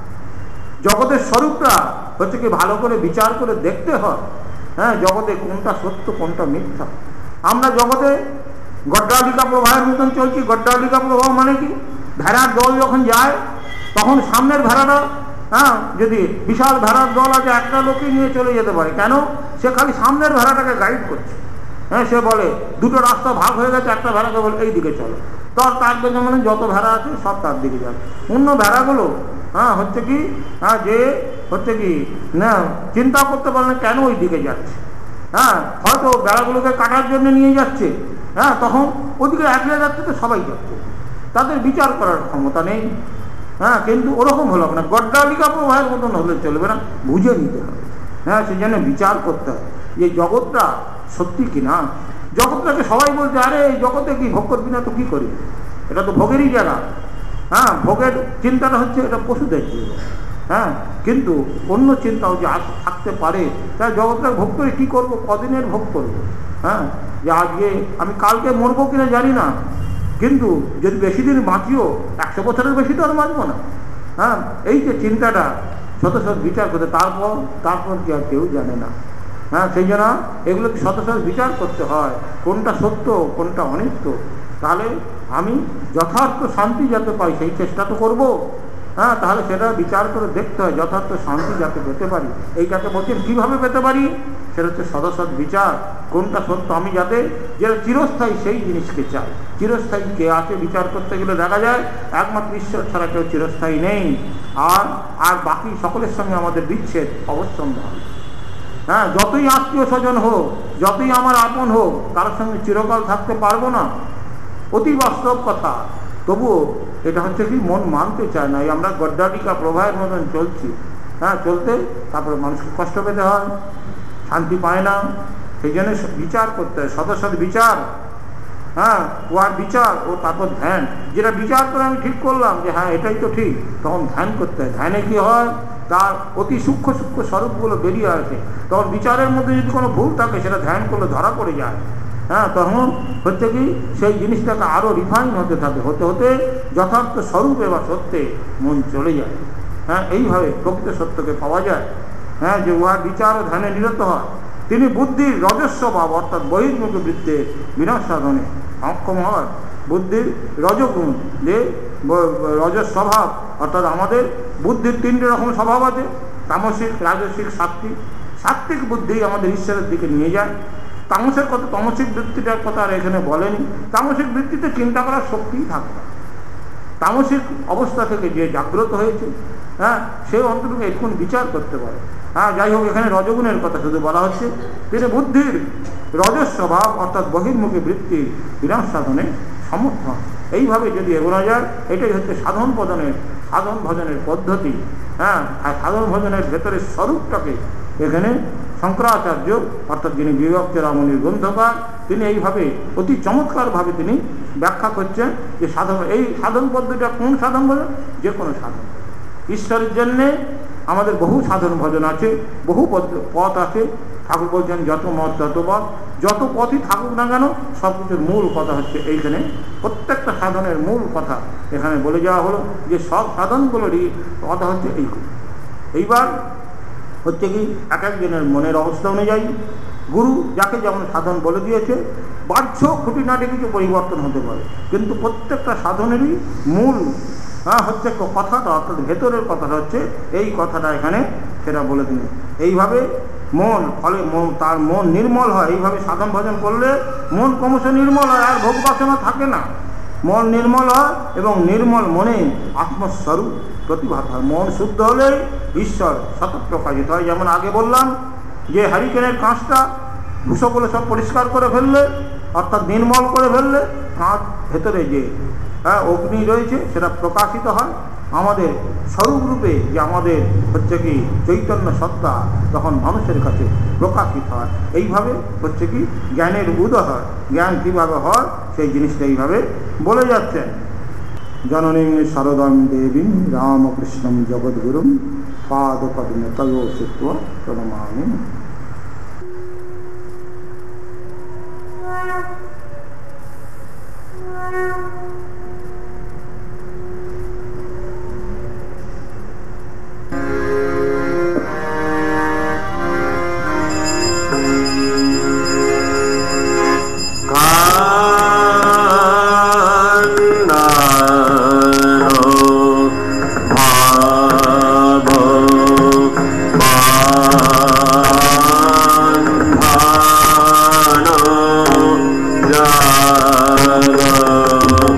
জগতের স্বরূপটা হচ্ছে কি ভালো করে বিচার করে দেখতে হয়। জগতে কোনটা সত্য কোনটা মিথ্যা। আমরা জগতে গড্ডালিকা প্রবাহের মতন চলছি। গড্ডালিকা প্রবাহ মানে কি? ভেড়ার দল যখন যায়, তখন সামনের ভেড়াটা যদি বিশাল ভেড়ার দল আছে, একটা লোকই নিয়ে চলে যেতে পারে। কেন? সে খালি সামনের ভেড়াটাকে গাইড করছে। সে বলে দুটো রাস্তা ভাগ হয়ে গেছে, একটা ভেড়াকে বলে এই দিকে চলো, তার পেছনে মানে যত ভেড়া আছে সব তার দিকে যাবে। অন্য ভেড়াগুলো হচ্ছে কি যে হচ্ছে কি না চিন্তা করতে পারে না কেন ওই দিকে যাচ্ছে। হয়তো ভেড়াগুলোকে কাটার জন্য নিয়ে যাচ্ছে, তখন ওদিকে একলা যাচ্ছে তো সবাই যাচ্ছে, তাদের বিচার করার ক্ষমতা নেই। কিন্তু ওরকম হলো না, গড্ডালিকা প্রবাহের মতন হলে চলবে না, বুঝে নিতে হবে। সেই জন্য বিচার করতে হবে যে জগৎটা সত্যি কিনা। জগৎটাকে সবাই বলছে আরে এই জগতে কি ভোগ করবি না তো কি করি, এটা তো ভোগেরই জায়গা। ভোগের চিন্তাটা হচ্ছে এটা পশুদের জীবন। কিন্তু অন্য চিন্তাও যে থাকতে পারে, তাই জগৎটাকে ভোগ করে কী করবো, কদিনের ভোগ করবো। যে আজকে আমি কালকে মরবো কিনা জানি না, কিন্তু যদি বেশি দিন বাঁচিও 100 বছরের বেশি তো আর বাঁচবো না। এই যে চিন্তাটা শত শত বিচার করতে, তারপর কি আর কেউ জানে না। সেই জন্য এগুলোকে শত শত বিচার করতে হয়, কোনটা সত্য কোনটা অনিত্য। তাহলে আমি যথার্থ শান্তি যাতে পাই সেই চেষ্টা তো করবো। হ্যাঁ, তাহলে সেটা বিচার করে দেখতে হয় যথার্থ শান্তি যাতে পেতে পারি। এইটাকে বলছেন কীভাবে পেতে পারি, সেটা হচ্ছে সদসৎ বিচার। কোনটা সত্য আমি যাতে যেটা চিরস্থায়ী সেই জিনিসকে চাই। চিরস্থায়ী কে আছে বিচার করতে গেলে দেখা যায় একমাত্র ঈশ্বর ছাড়া কেউ চিরস্থায়ী নেই। আর বাকি সকলের সঙ্গে আমাদের বিচ্ছেদ অবশ্যম্ভাবী। হ্যাঁ, যতই আত্মীয় স্বজন হোক, যতই আমার আপন হোক, তার সঙ্গে চিরকাল থাকতে পারবো না, অতি বাস্তব কথা। তবুও এটা হচ্ছে কি মন মানতে চায় না। এই আমরা গড্ডাটিকা প্রবাহের মতন চলছি। হ্যাঁ, চলতে তারপরে মানুষকে কষ্ট পেতে হয়, শান্তি পায় না। সেই জন্য বিচার করতে হয়, সদসৎ বিচার। হ্যাঁ, ওয়ার বিচার ও তারপর ধ্যান। যেটা বিচার করে আমি ঠিক করলাম যে হ্যাঁ এটাই তো ঠিক, তখন ধ্যান করতে হয়। ধ্যানে কি হয়, তার অতি সূক্ষ্ম সূক্ষ্ম স্বরূপগুলো বেরিয়ে আসে। তখন বিচারের মধ্যে যদি কোনো ভুল থাকে সেটা ধ্যান করলে ধরা পড়ে যায়। হ্যাঁ, তখন হচ্ছে কি সেই জিনিসটাকে আরও রিফাইন হতে থাকে, হতে হতে যথার্থ স্বরূপে বা সত্যে মন চলে যায়। হ্যাঁ, এইভাবে প্রকৃত সত্যকে পাওয়া যায়। হ্যাঁ, যে উহার বিচার ও ধ্যানে নিরত হয়, তিনি বুদ্ধির রজস্ব ভাব অর্থাৎ বহির্মুখী বৃত্তের বিনাশ সাধনে সক্ষম হয়। বুদ্ধির রজগুণ, যে রজস স্বভাব, অর্থাৎ আমাদের বুদ্ধির তিনটে রকম স্বভাব আছে, তামসিক, রাজসিক, সাত্ত্বিক। সাত্ত্বিক বুদ্ধি আমাদের ঈশ্বরের দিকে নিয়ে যায়। তামসের কথা, তামসিক বৃত্তিটার কথা আর এখানে বলেনি। তামসিক বৃত্তিতে চিন্তা করার শক্তিই থাকে না। তামসিক অবস্থা থেকে যে জাগ্রত হয়েছে, হ্যাঁ, সে অন্ততকে এখন বিচার করতে পারে। হ্যাঁ, যাই হোক, এখানে রজগুণের কথা শুধু বলা হচ্ছে। তিনি বুদ্ধির রজস স্বভাব অর্থাৎ বহির্মুখী বৃত্তি বিনাশ সাধনে সমর্থ। এইভাবে যদি এগোনো যায়, এটাই হচ্ছে সাধন ভজনের পদ্ধতি। হ্যাঁ, সাধন ভজনের ভেতরের স্বরূপটাকে এখানে শঙ্করাচার্য অর্থাৎ যিনি বিভক্তেরামণির গ্রন্থকার, তিনি এইভাবে অতি চমৎকারভাবে তিনি ব্যাখ্যা করছেন যে এই সাধন পদ্ধতিটা কোন সাধন ভজন, যে কোনো সাধন। ঈশ্বরের জন্যে আমাদের বহু সাধন ভজন আছে, বহু পথ আছে। ঠাকুর বলছেন যত মত তত পথ, যত পথই থাকুক না কেন সব কিছুর মূল কথা হচ্ছে এইখানে। প্রত্যেকটা সাধনের মূল কথা এখানে বলে যাওয়া হলো, যে সব সাধনগুলোরই কথা হচ্ছে এইগুলো। এইবার হচ্ছে কি এক একজনের মনের অবস্থা অনুযায়ী গুরু যাকে যেমন সাধন বলে দিয়েছে, বাহ্য খুঁটিনাটি কিছু পরিবর্তন হতে পারে, কিন্তু প্রত্যেকটা সাধনেরই মূল হচ্ছে কথাটা, অর্থাৎ ভেতরের কথাটা হচ্ছে এই কথাটা এখানে সেটা বলে দিন। এইভাবে মন, ফলে তার মন নির্মল হয়। এইভাবে সাধন ভজন করলে মন ক্রমশ নির্মল হয়, আর ভোগ বাসনা থাকে না। মন নির্মল হয় এবং নির্মল মনে আত্মস্বরূপ প্রতিভাত হয়। মন শুদ্ধ হলেই ঈশ্বর সতত প্রকাশিত হয়। যেমন আগে বললাম যে হ্যারিকেনের কাঁচটা ধূসগুলো সব পরিষ্কার করে ফেললে, অর্থাৎ নির্মল করে ফেললে, কাঁচ ভেতরে যে অগ্নি রয়েছে সেটা প্রকাশিত হয়। আমাদের স্বরূপরূপে যে আমাদের হচ্ছে কি চৈতন্য সত্তা তখন মানুষের কাছে প্রকাশিত হয়। এইভাবে হচ্ছে কি জ্ঞানের উদয় হয়। জ্ঞান কীভাবে হয় সেই জিনিসটা এইভাবে বলে যাচ্ছেন। জননী শারদাম দেবী রামকৃষ্ণম জগদ্গুরুম পাদপদ্মে তয়ো সিত্বা প্রণমামি। Jai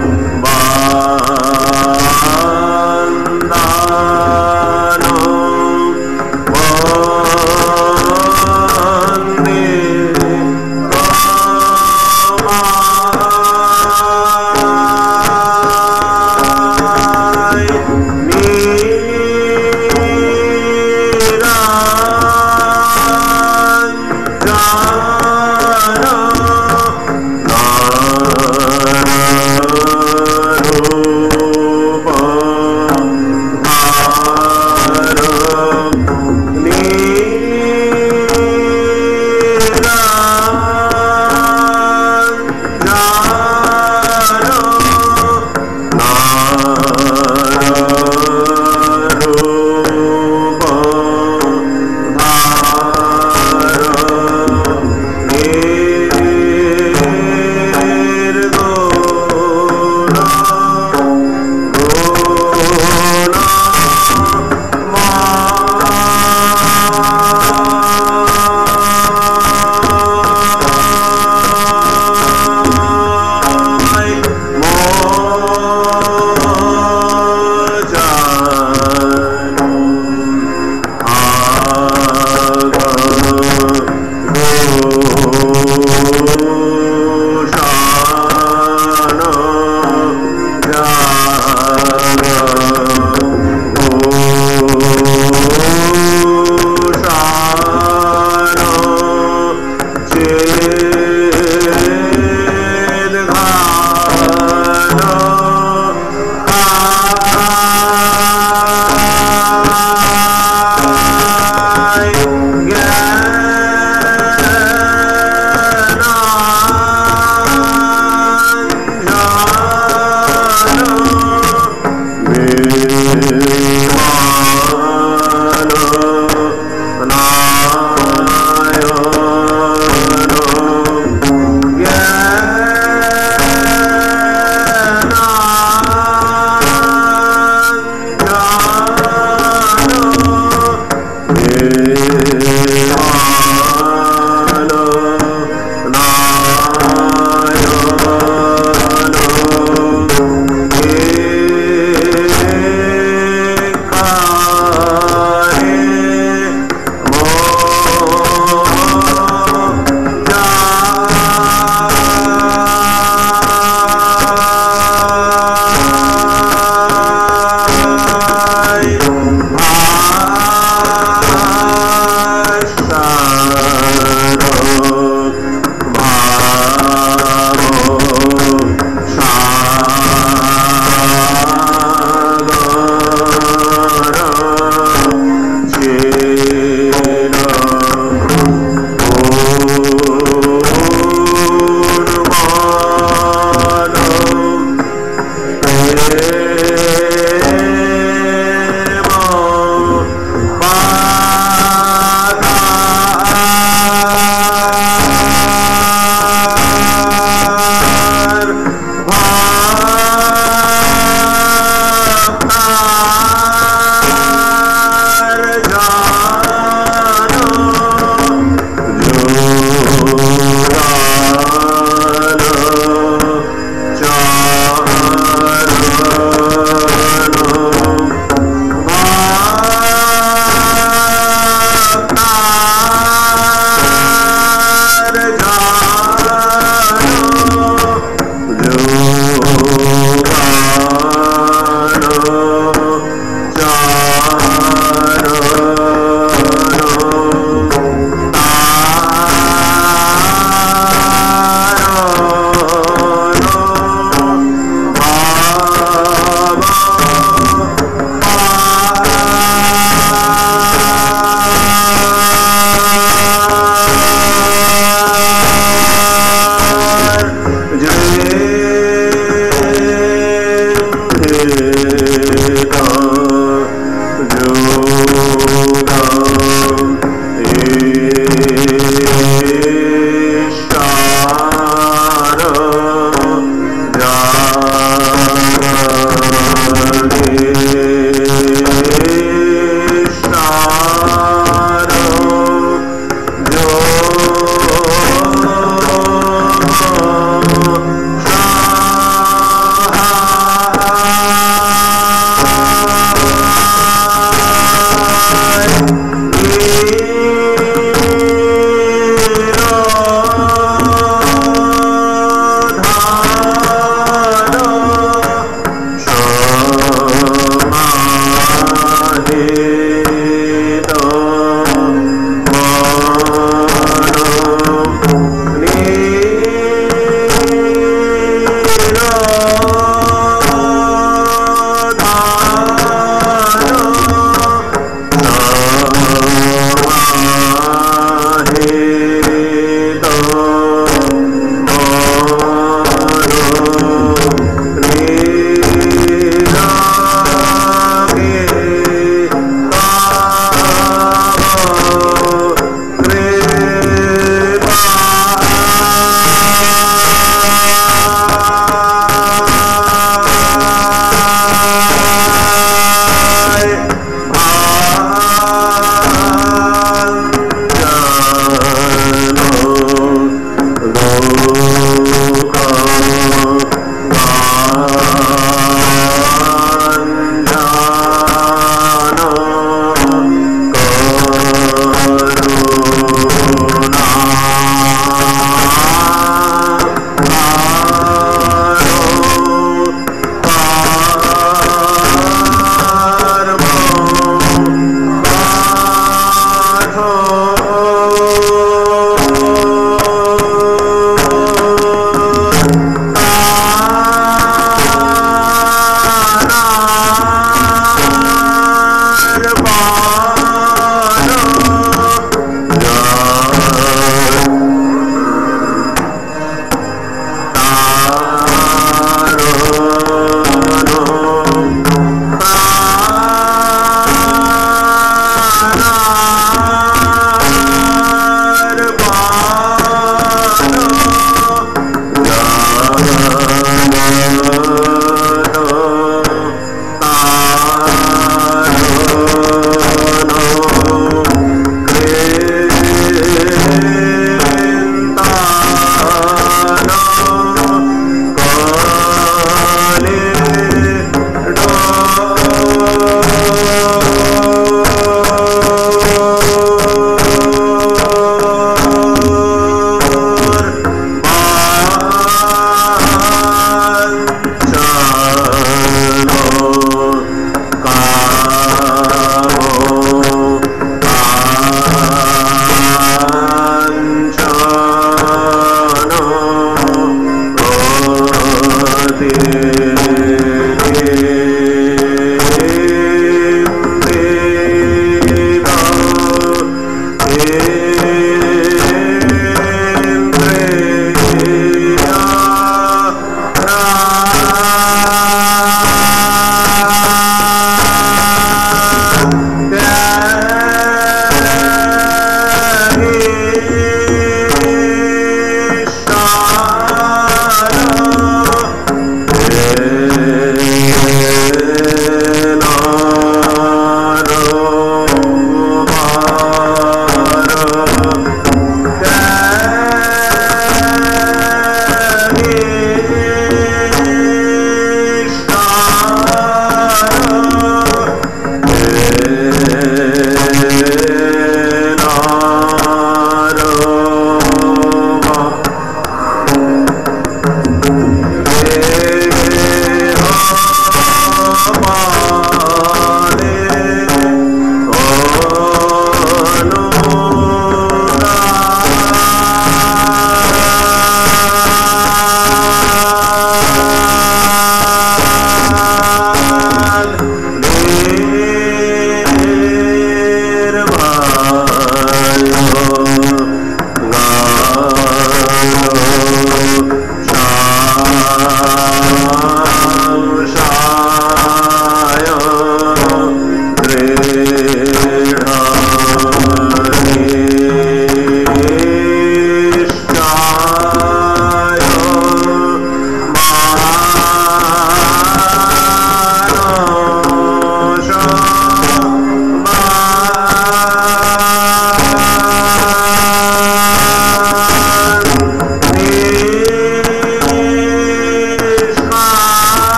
Shaya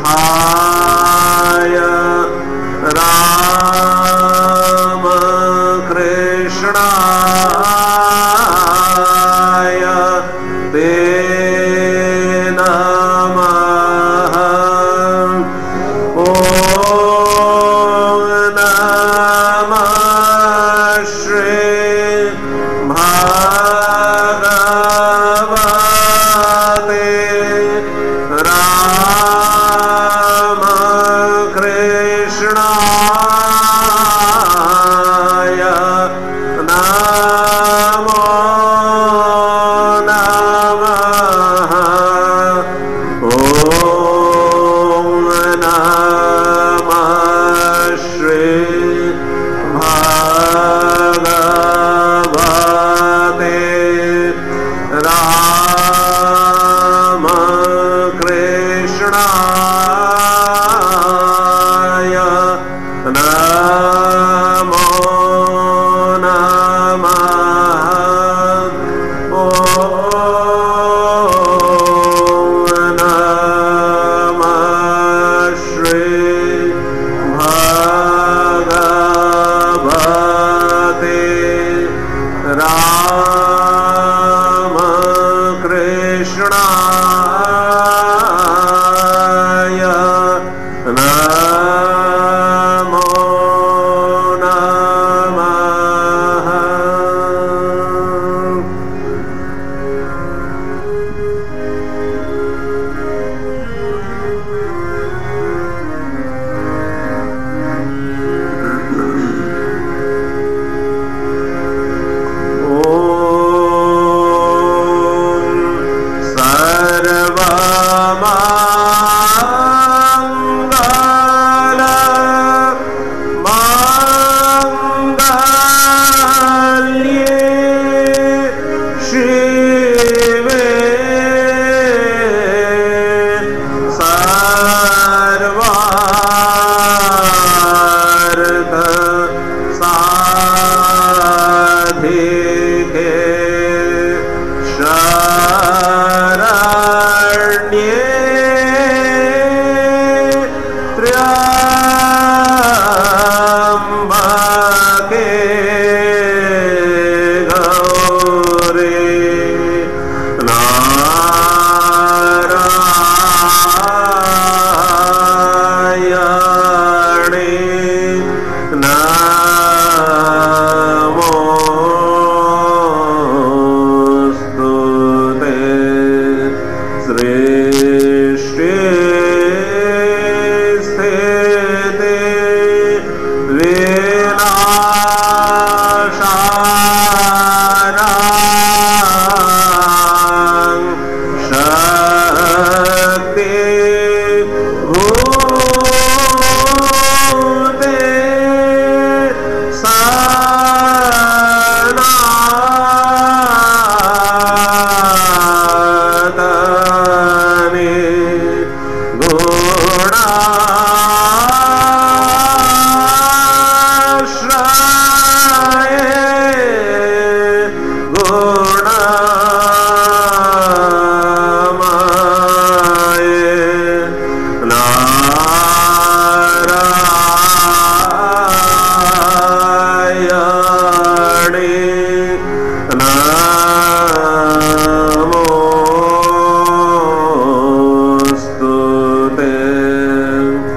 सिंहाय राम कृष्णाय ते नमः। ॐ नमः श्री भगवते राम कृष्णाय नमो नमः। ॐ नमः श्री भगवते राम कृष्णाय नमो नमः। ॐ नमः श्री भगवते राम कृष्णाय नमो नमः। सर्वमङ्गल माङ्गल्ये शिवे सर्वार्थ साधिके शरण्ये त्र्यम्बके गौरी नारायणे नमोस्तुते। सृष्टि स्थिति विनाशानां शक्ति भूते सनातने गुणाश्रये गुणमये नारायणे नमोस्तुते।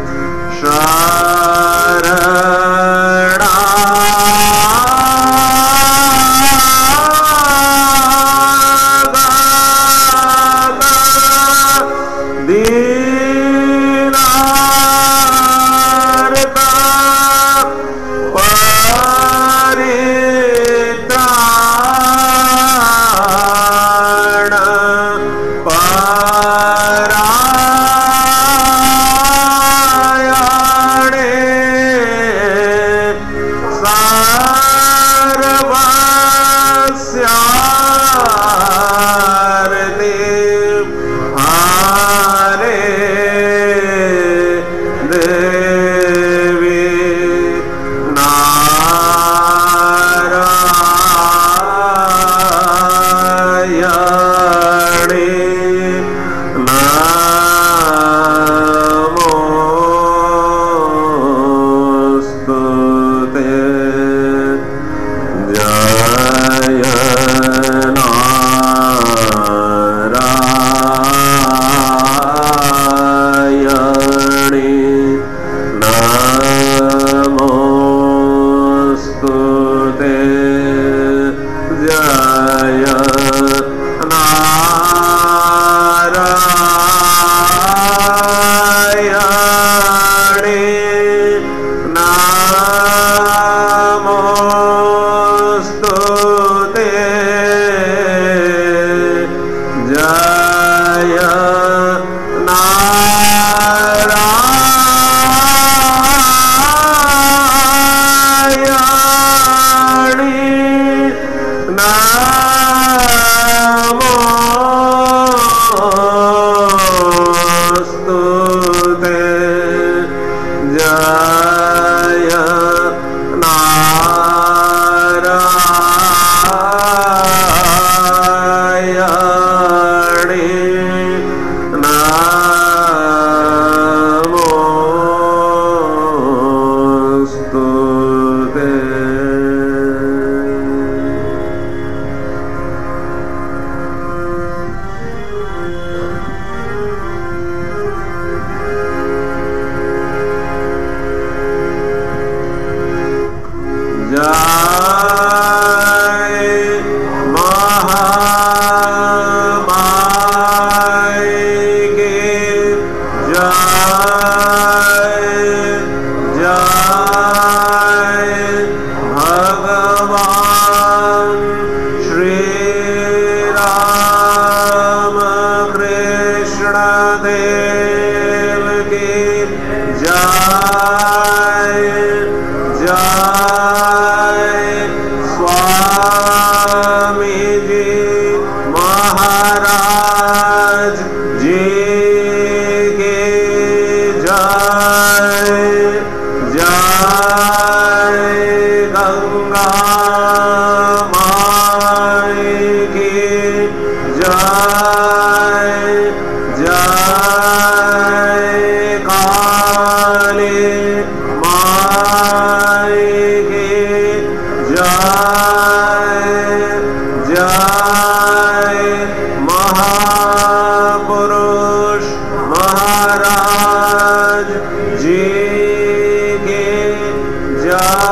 महापुरुष महाराज जी के जय।